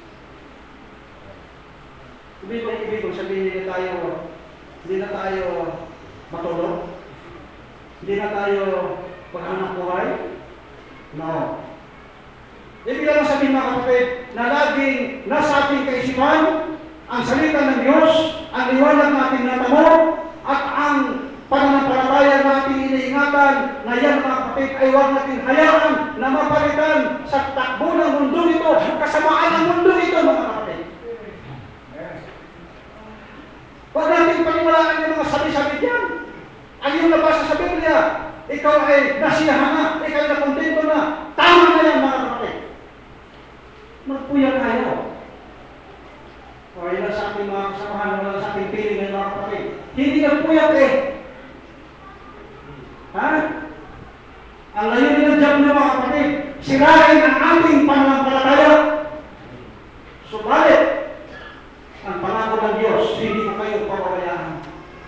[SPEAKER 1] Ibig kong ibig kong sabihin hindi tayo, hindi na tayo matulog, hindi na tayo paghanap buhay. No. Ibig lang sabihin mga kapatid na laging nasa ating kaisipan ang salita ng Diyos, ang liwanag natin natamo, at ang pananampalataya natin iniingatan na yan mga kapatid ay huwag natin hayaan na mapalitan sa takbo ng mundo nito, kasamaan ng mundo nito mga kapatid. Huwag natin paniwalaan yung mga sabi-sabi dyan. Ang iyong nabasa sa Biblia, ikaw ay nasiyahan na, ikaw ay nakontento na, tama na yan mga kapatid. Magpuyat tayo. O ilan sa ating mga kasamahan, wala sa ating piling ng mga kapatid. Hindi nagpuyat eh. Ha? Ang layunin ng diablo mga kapatid, sirain ang ating pananampalataya. Subalit, ang pangako ng Diyos, hindi ko kayo pababayaan.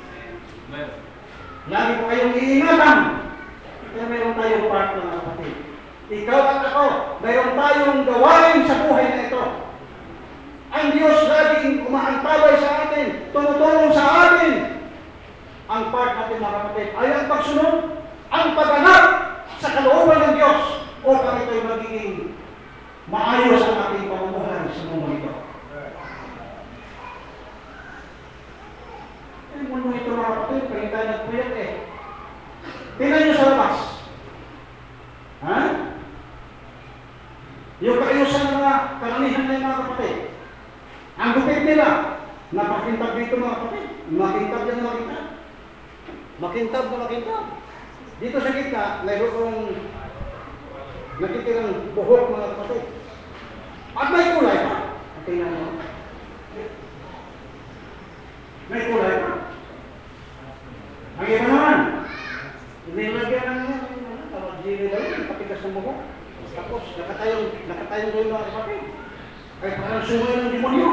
[SPEAKER 1] Lagi ko kayong iingatan. Kaya mayroon tayong part mga kapatid. Ikaw at ako, mayroon tayong gawain sa buhay na ito. Ang Diyos laging umaantabay sa atin, tumutulong sa atin. Ang part natin mga kapatid ay ang pagsunod, ang pagganap sa kalooban ng Diyos upang ito'y magiging maayos ang ating pamumuhay sa mundo ito. Eh, mundo ito mga kapatid, kaya tayo nagpuyat eh. Tingnan nyo sa labas. Ha? Yung kaayusan ng mga karamihan na yung mga kapatid. Ang gupit nila, napakintab dito mga kapatid. Makintab yan na makintab. Makintab na makintab. Dito sa kita, mayroong nakitirang buhok mga kapatid. At may kulay pa. Tingnan mo. May kulay pa. Ang iba naman, inilagyan ng tawag jiri daw, patigas ng buhok. Tapos, nakatayong, nakatayong doon mga kapatid. Ay parang sumay ng demonyo.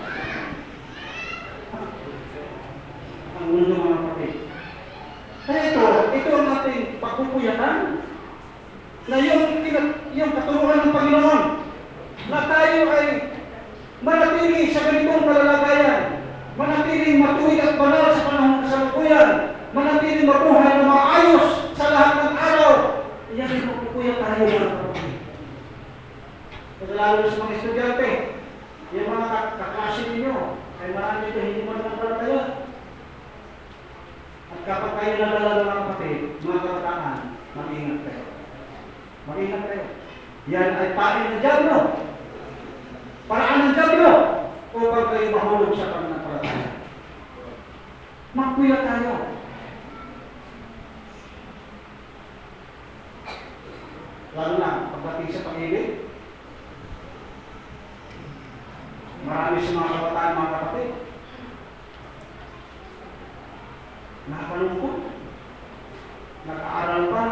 [SPEAKER 1] Ang mundo mga kapatid. Kaya ito, ito ang ating pagpupuyatan. na yung, yung katuruan ng Panginoon na tayo ay manatili sa ganitong kalalagayan, manatiling matuwid at banal sa panahon ng kasalukuyan, manatiling mabuhay na maayos sa lahat ng araw. Iyan ay magpupuya tayo mga kapatid. At lalo sa mga estudyante, yung mga kaklase ninyo, ay marami ito hindi mo naman pala tayo. At kapag kayo nalala mga kapatid, mga kabataan, mag-ingat kayo. Mag-ingat kayo. Yan ay pain ng Diablo. Paraan ng Diablo upang kayo mahulog sa pananampalataya. Magkuya tayo. Lalo na, pagdating sa pag-ibig, marami sa mga kabataan, mga kapatid, nakapalungkot, nag-aaral pa,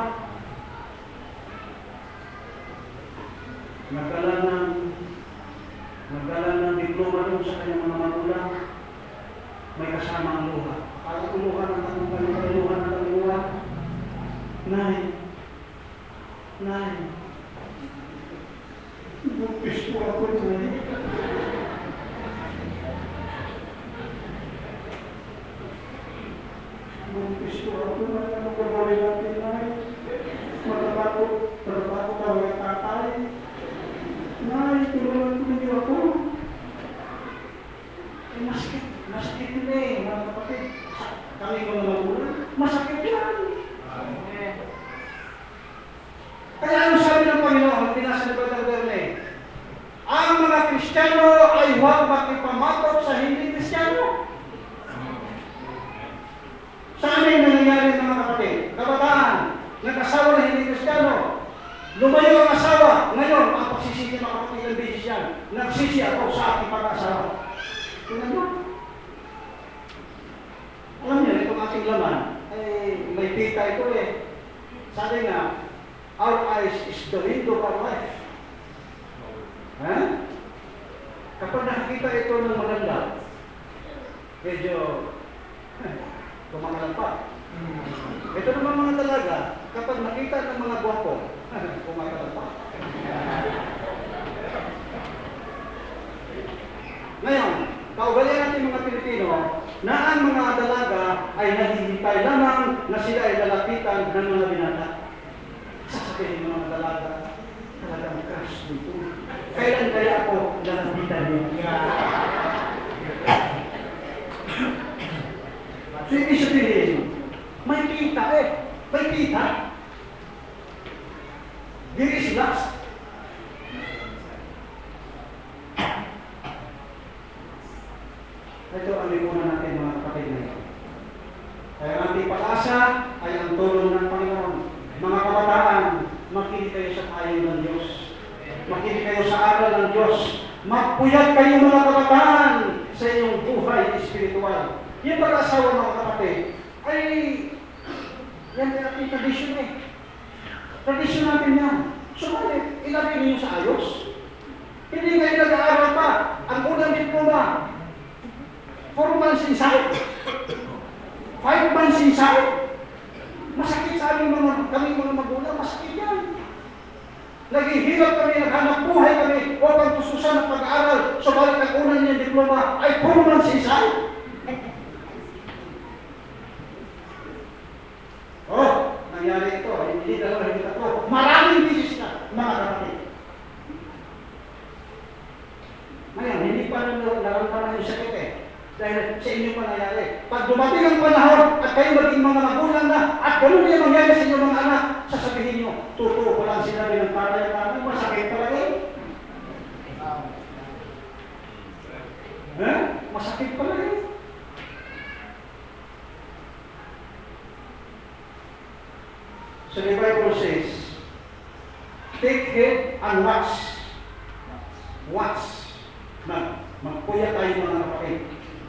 [SPEAKER 1] nagdala ng nagdala ng diploma doon sa kanyang mga magulang, may kasama ang luha. Kaya luha ng tanong kayo, luha ng tanong Nay, Nay, bupis po ako, Nay. Bupis po ako, Nay. Ano gagawin natin, Nay? Matabato, matabato ka ng tatay. Nay, tulungan ko niyo ako. Eh, masakit. Masakit yun eh, mga kapatid. Kami mga magulang, masakit yan. Kaya ano sabi ng Panginoon, pinasa ni Brother Verne, ang mga Kristiyano ay huwag makipamatok sa hindi Kristiyano. Saan ay nangyayari mga kapatid? Kabataan, nag-asawa na hindi Kristiyano. Lumayo ang asawa. Ngayon, ang pagsisisi mga kapatid ng bisis yan. Nagsisi ako sa aking pag-asawa. Tingnan mo. Alam niyo, itong ating laman, eh, may pita ito eh. Sabi nga, our eyes is the window of our life. Ha? Kapag nakikita ito ng maganda, medyo kumakalampak. Ito naman mga talaga, kapag nakita ng mga gwapo, kumakalampak. Ngayon, kaugalian natin mga Pilipino na ang mga dalaga ay nahihintay lamang na sila ay lalapitan ng mga binata. Sasabihin ng mga dalaga, talagang crush dito. Kailan kaya ako lalapitan niyo? So, ibig sabihin, may kita eh. May kita. There is lust. Ito ang lipunan natin mga kapatid ngayon. Kaya ang ating pag-asa ay ang tulong ng Panginoon. Mga kabataan, makinig kayo sa payo ng Diyos. Makinig kayo sa aral ng Diyos. Magpuyat kayo mga kabataan sa inyong buhay espiritual. Yung pag-asawa mga kapatid, ay yan ay ating tradisyon eh. Tradisyon natin yan. So, ilagay niyo sa ayos. Hindi kayo nag-aaral pa. Ang unang diploma, four months inside. Five months inside. Masakit sa aming mga, kami mga magulang, masakit yan. Naghihirap kami, naghanap buhay kami, upang tususan ng pag-aaral. So, balik ang unang niyang diploma ay four months inside. Oh, nangyari ito. Hindi dalawa, hindi tatlo. Maraming bisis na, mga kapatid. Ngayon, hindi pa nararamdaman yung sakit eh. Dahil sa inyo pa nangyari. Pag dumating ang panahon at kayo maging mga magulang na at gano'n yung mangyari sa inyong mga anak, sasabihin nyo, totoo ko lang sinabi ng tatay at tatay, masakit pala eh. Eh? Masakit pala eh. So the Bible says, take heed and watch. Watch. Mag magpuya tayo mga kapatid.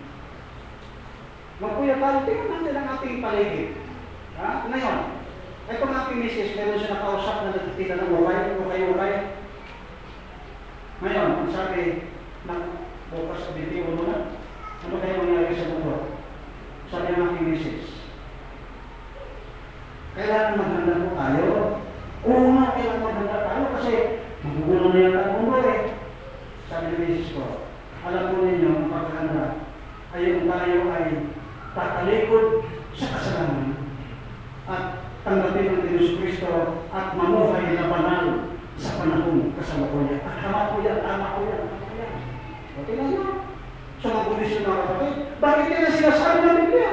[SPEAKER 1] Magpuya tayo, tingnan natin ang ating paligid. Ha? Ngayon, itong ating misis, meron siya nakausap na nagtitila ng walay, walay, walay. Ngayon, ang sabi, ng bukas sa bintiwan mo na, ano kayo mangyari sa mundo? Sabi ng ating misis, kailangan maghanda mo tayo. Oo nga, kailangan kasi magugulo na yata ang mundo eh. Sabi ni Misis ko, alam po ninyo, ang pagkakanda, ay yung tayo ay tatalikod sa kasalanan at tanggapin ang Diyos Kristo at mamuhay na banal sa panahon kasalukuyan. At tama po yan, tama po yan, tama po yan. O tingnan nyo, sa mga budisyon na kapatid, bakit yan ang sinasabi ng Biblia?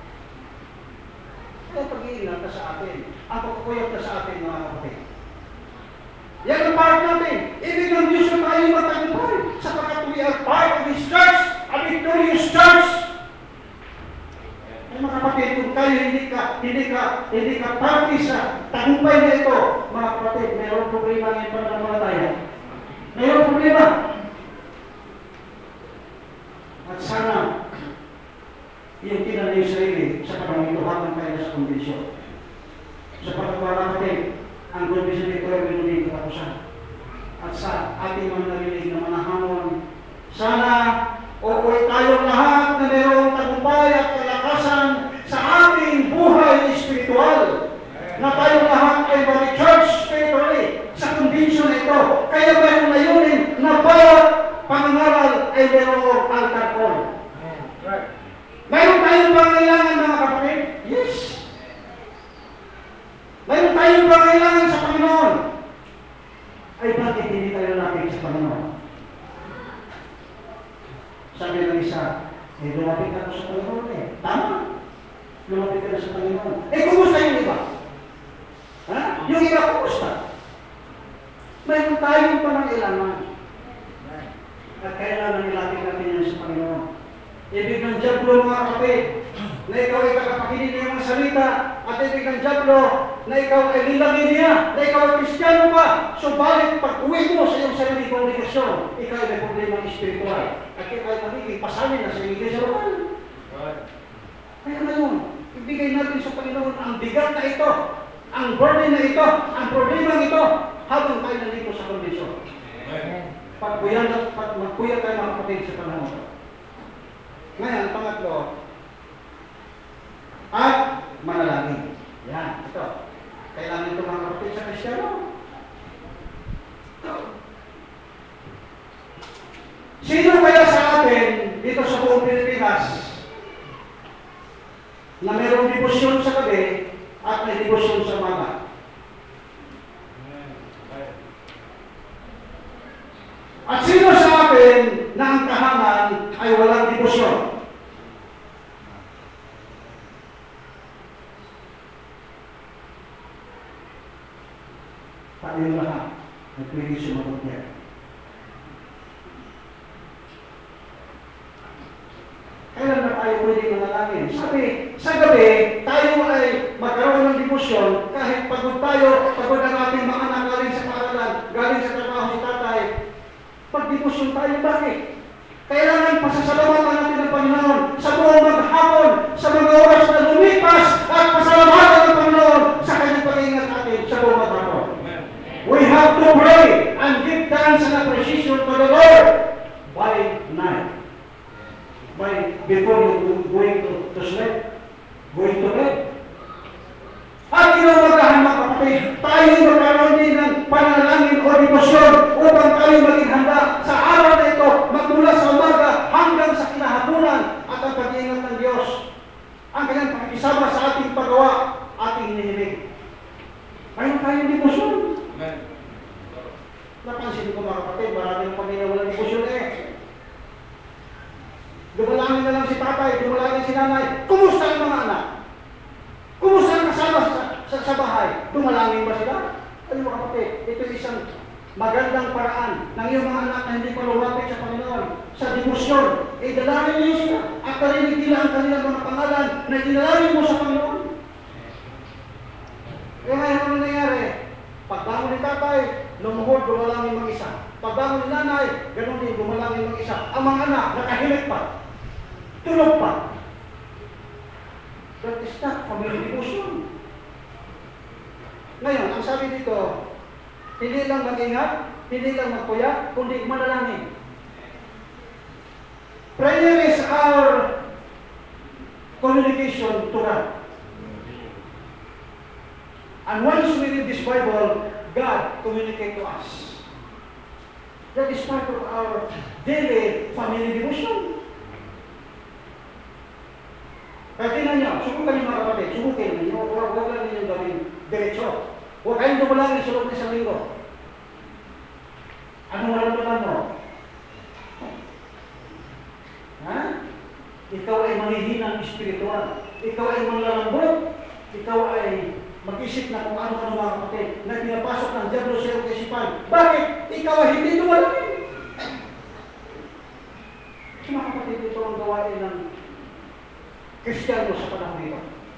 [SPEAKER 1] Kaya pag-iingat na sa atin, ang pagkukuyot na sa atin mga kapatid. Yan ang part natin. Ibig ng Diyos na tayo matagumpay sapagkat we are part of His church, a victorious church. Ay mga kapatid, kung tayo hindi ka, hindi ka, hindi ka parte sa tagumpay na ito, mga kapatid, mayroong problema ngayon para ng mga tayo. Mayroong problema. At sana, yung kinala yung sarili sa panahon ito habang tayo sa kondisyon. Sa pagkakawala natin, ang kondisyon nito ay minuling katapusan. At sa ating mga narinig na manahamon, sana uuwi tayo lahat na mayroong tagumpay at kalakasan sa ating buhay espiritual. Na tayo lahat ay ma-recharge spiritually sa kondisyon ito. Kaya mayroong layunin na bawat pangangaral ay mayroong altar call. Mayroon tayong pangailangan mga kapatid? Yes. Mayroon tayong pangailangan sa Panginoon. Ay bakit hindi tayo lapit sa Panginoon? Sabi ng isa, eh lumapit ako sa Panginoon eh. Tama. Lumapit ka na sa Panginoon. Eh kumusta yung iba? Ha? Yung iba kumusta? Mayroon tayong pangailangan. At kailangan ilapit natin yan sa Panginoon. Ibig ng Diablo mga kapatid, na ikaw ay kakapakinig niya mga salita, at ibig ng Diablo na ikaw ay nilagay niya, na ikaw ay Kristiyano pa. Subalit pag uwi mo sa iyong sarili komunikasyon, ikaw ay may problema espiritual. At ikaw ay magiging pasalin na sa iglesia lokal. Kaya ngayon, ibigay natin sa Panginoon ang bigat na ito, ang burden na ito, ang problema ito, habang tayo nandito sa kondisyon. Pagpuyan at magpuya tayo mga kapatid sa panahon. Ngayon, pangatlo, at manalangin. Yan, ito. Kailangan ito mga kapatid sa Kristiyano. Sino kaya sa atin, dito sa buong Pilipinas, na mayroong debosyon sa gabi at may debosyon sa umaga? At sino sa atin na ang tahanan ay walang debosyon? Tayo lahat ay pwede sumagot niya. Kailan na tayo pwede manalangin? Sabi, sa gabi, tayo ay magkaroon ng debosyon kahit pagod tayo, pagod ang ating mga anak galing sa paaralan, galing sa trabaho ni tatay. Pag-debosyon tayo, bakit? Kailangan pasasalamatan natin ang Panginoon sa buong maghapon, sa mga oras na lumipas, at pasalamatan ang Panginoon sa kanyang pag-iingat natin sa buong maghapon. We have to pray and give thanks and appreciation to the Lord by night. By before you going to, to sleep, going to bed. At inumagahan mga kapatid, tayo magkaroon din ng panalangin o debosyon upang tayo maging handa sa araw na ito, magmula sa umaga hanggang sa kinahapunan, at ang pag-iingat ng Diyos, ang kanyang pakikisama sa ating paggawa, ating hinihiling. Mayroon tayong debosyon. Napansin ko mga kapatid, maraming pamilya walang debosyon eh. Dumalangin na lang si tatay, dumalangin si nanay. Kumusta ang mga anak? Kumusta ang kasama sa, sa, sa bahay? Dumalangin ba sila? Ano mga kapatid, ito isang magandang paraan ng iyong mga anak na hindi pa lumapit sa Panginoon sa debosyon. Eh, dalangin niyo sila at narinig nila ang kanilang mga pangalan na dinalangin mo sa Panginoon. Eh, ngayon ano nangyari? Pagbangon ni tatay, lumuhod, dumalangin mag-isa. Pagbangon ni nanay, ganun din, dumalangin mag-isa. Ang mga anak, nakahilik pa. Tulog pa. That is not family devotion. Ngayon, ang sabi dito, hindi lang mag-ingat, hindi lang magpuya, kundi manalangin. Prayer is our communication to God. And once we read this Bible, God communicate to us. That is part of our daily family devotion. Kaya tingnan nyo, subukan nyo mga kapatid, subukin nyo, huwag huwag lang ninyo gawin diretso. Huwag kayong dumulangin sa loob ng isang linggo. Ano maramdaman mo? Ha? Ikaw ay manghihinang espiritual. Ikaw ay manlalambot. Ikaw ay mag-isip na kung ano-ano mga kapatid na pinapasok ng diablo sa iyong kaisipan. Bakit? Ikaw ay hindi dumulangin. So mga kapatid, ito ang gawain ng Kristiyano sa panahon nito.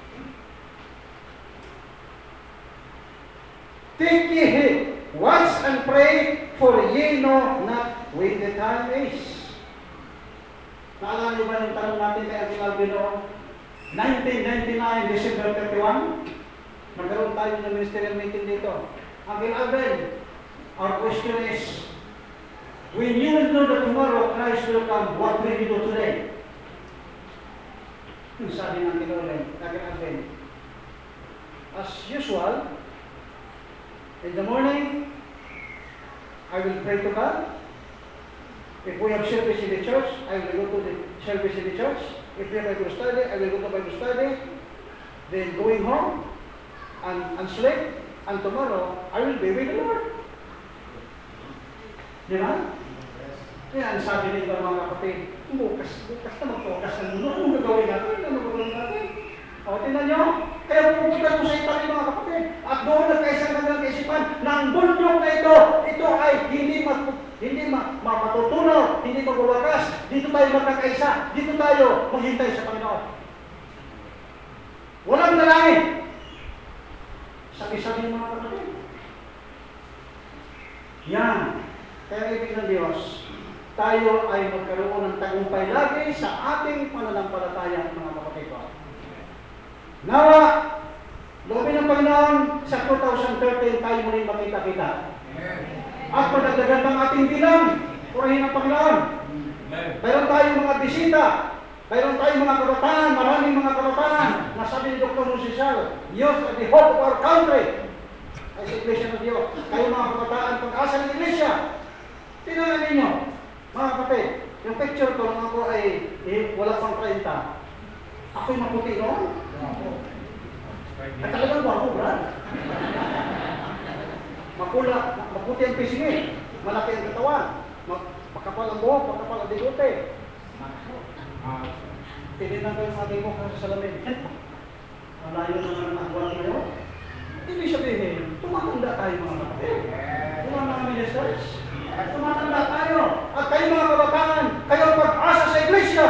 [SPEAKER 1] Take ye heed, watch and pray, for ye know not when the time is. Naalala niyo ba yung tanong natin kay Ating Albino? nineteen ninety-nine, December thirty-one, nagkaroon tayo ng ministerial meeting dito. Uncle Alvin, our question is, when you will know that tomorrow Christ will come, what will you do today? Yung sabi ng Tinolin, Uncle Alvin, as usual, in the morning, I will pray to God. If we have service in the church, I will go to the service in the church. If we have Bible study, I will go to Bible study. Then going home and, and sleep. And tomorrow, I will be with the Lord. Di ba? Kaya ang sabi nito mga kapatid, bukas, bukas na magpukas ng mundo. Ano gagawin natin? Ano gagawin natin? O, tingnan nyo. Kaya pupunta ko sa Italy mga kapatid. At doon nagkaisa ng mga kaisipan ng bundok na ito. Ito ay hindi mat hindi ma matutunaw, hindi magwawakas. Dito tayo magkakaisa. Dito tayo maghintay sa Panginoon. Walang nalangin. Sabi-sabi ng mga kapatid. Yan. Kaya ibig ng Diyos, tayo ay magkaroon ng tagumpay lagi sa ating pananampalataya mga kapatid ko. Nawa, loobin ng Panginoon, sa two thousand thirteen tayo muling makita-kita. At padagdagan ng ating bilang, purihin ng Panginoon. Mayroon tayong mga bisita, mayroon tayong mga kabataan, maraming mga kabataan, na sabi ni Doctor Musisal, youth are the hope of our country. Ay sa Iglesia ng Diyos, kayo mga kabataan, pag-asa ng Iglesia. Tingnan ninyo, mga kapatid, yung picture ko nung ako ay eh, wala pang thirty. Ako'y maputi noon. At talagang wako, brad. Makula, maputi ang pisngi, malaki ang katawan, makapal ang buhok, makapal ang bigote. Tininan ko yung ating buhok sa salamin. Ang layo naman ang agwang ngayon. Ibig sabihin, tumatanda tayo mga kapatid. Mga mga ministers, tumatanda tayo. At kayo mga kabataan, kayo ang pag-asa sa Iglesia.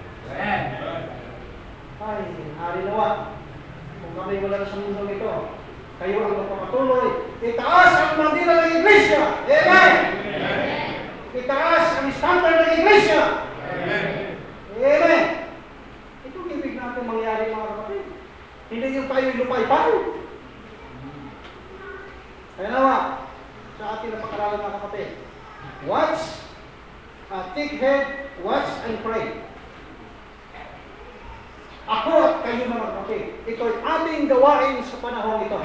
[SPEAKER 1] Ay, hari nawa. Kung kami wala na sa mundo nito, kayo ang magpapatuloy. Itaas ang bandila ng Iglesia. Amen! Itaas ang standard ng Iglesia. Amen! Amen! Ito ang ibig natin mangyari mga kapatid. Hindi yung tayo lupay-pay. Kaya nawa, sa ating napakaralan mga kapatid, watch, uh, take heed, watch and pray. Ako at kayo mga kapatid, ito ay ating gawain sa panahon ito.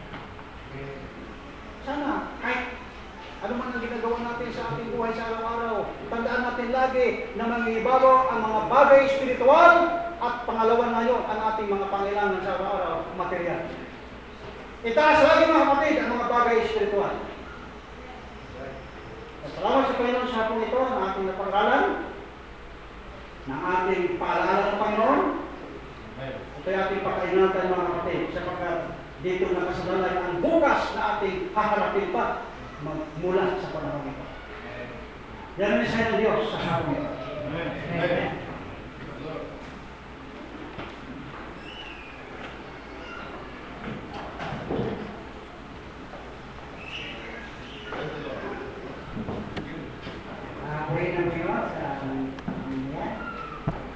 [SPEAKER 1] Sana, kahit ano man ang ginagawa natin sa ating buhay sa araw-araw, tandaan natin lagi na mangibabaw ang mga bagay espiritual at pangalawa na yun, ang ating mga pangailangan sa araw-araw, material. Itaas lagi mga kapatid ang mga bagay espiritual. Salamat sa Panginoon sa hapong ito, ang ating napangalanan, ng ating paalala ng Panginoon. Ito ay ating pakainatan mga kapatid, sapagkat dito nakasalalay ang bukas na ating haharapin pa mula sa panahon ito. Yan ang mensahe ng Diyos sa hapon ito. Amen.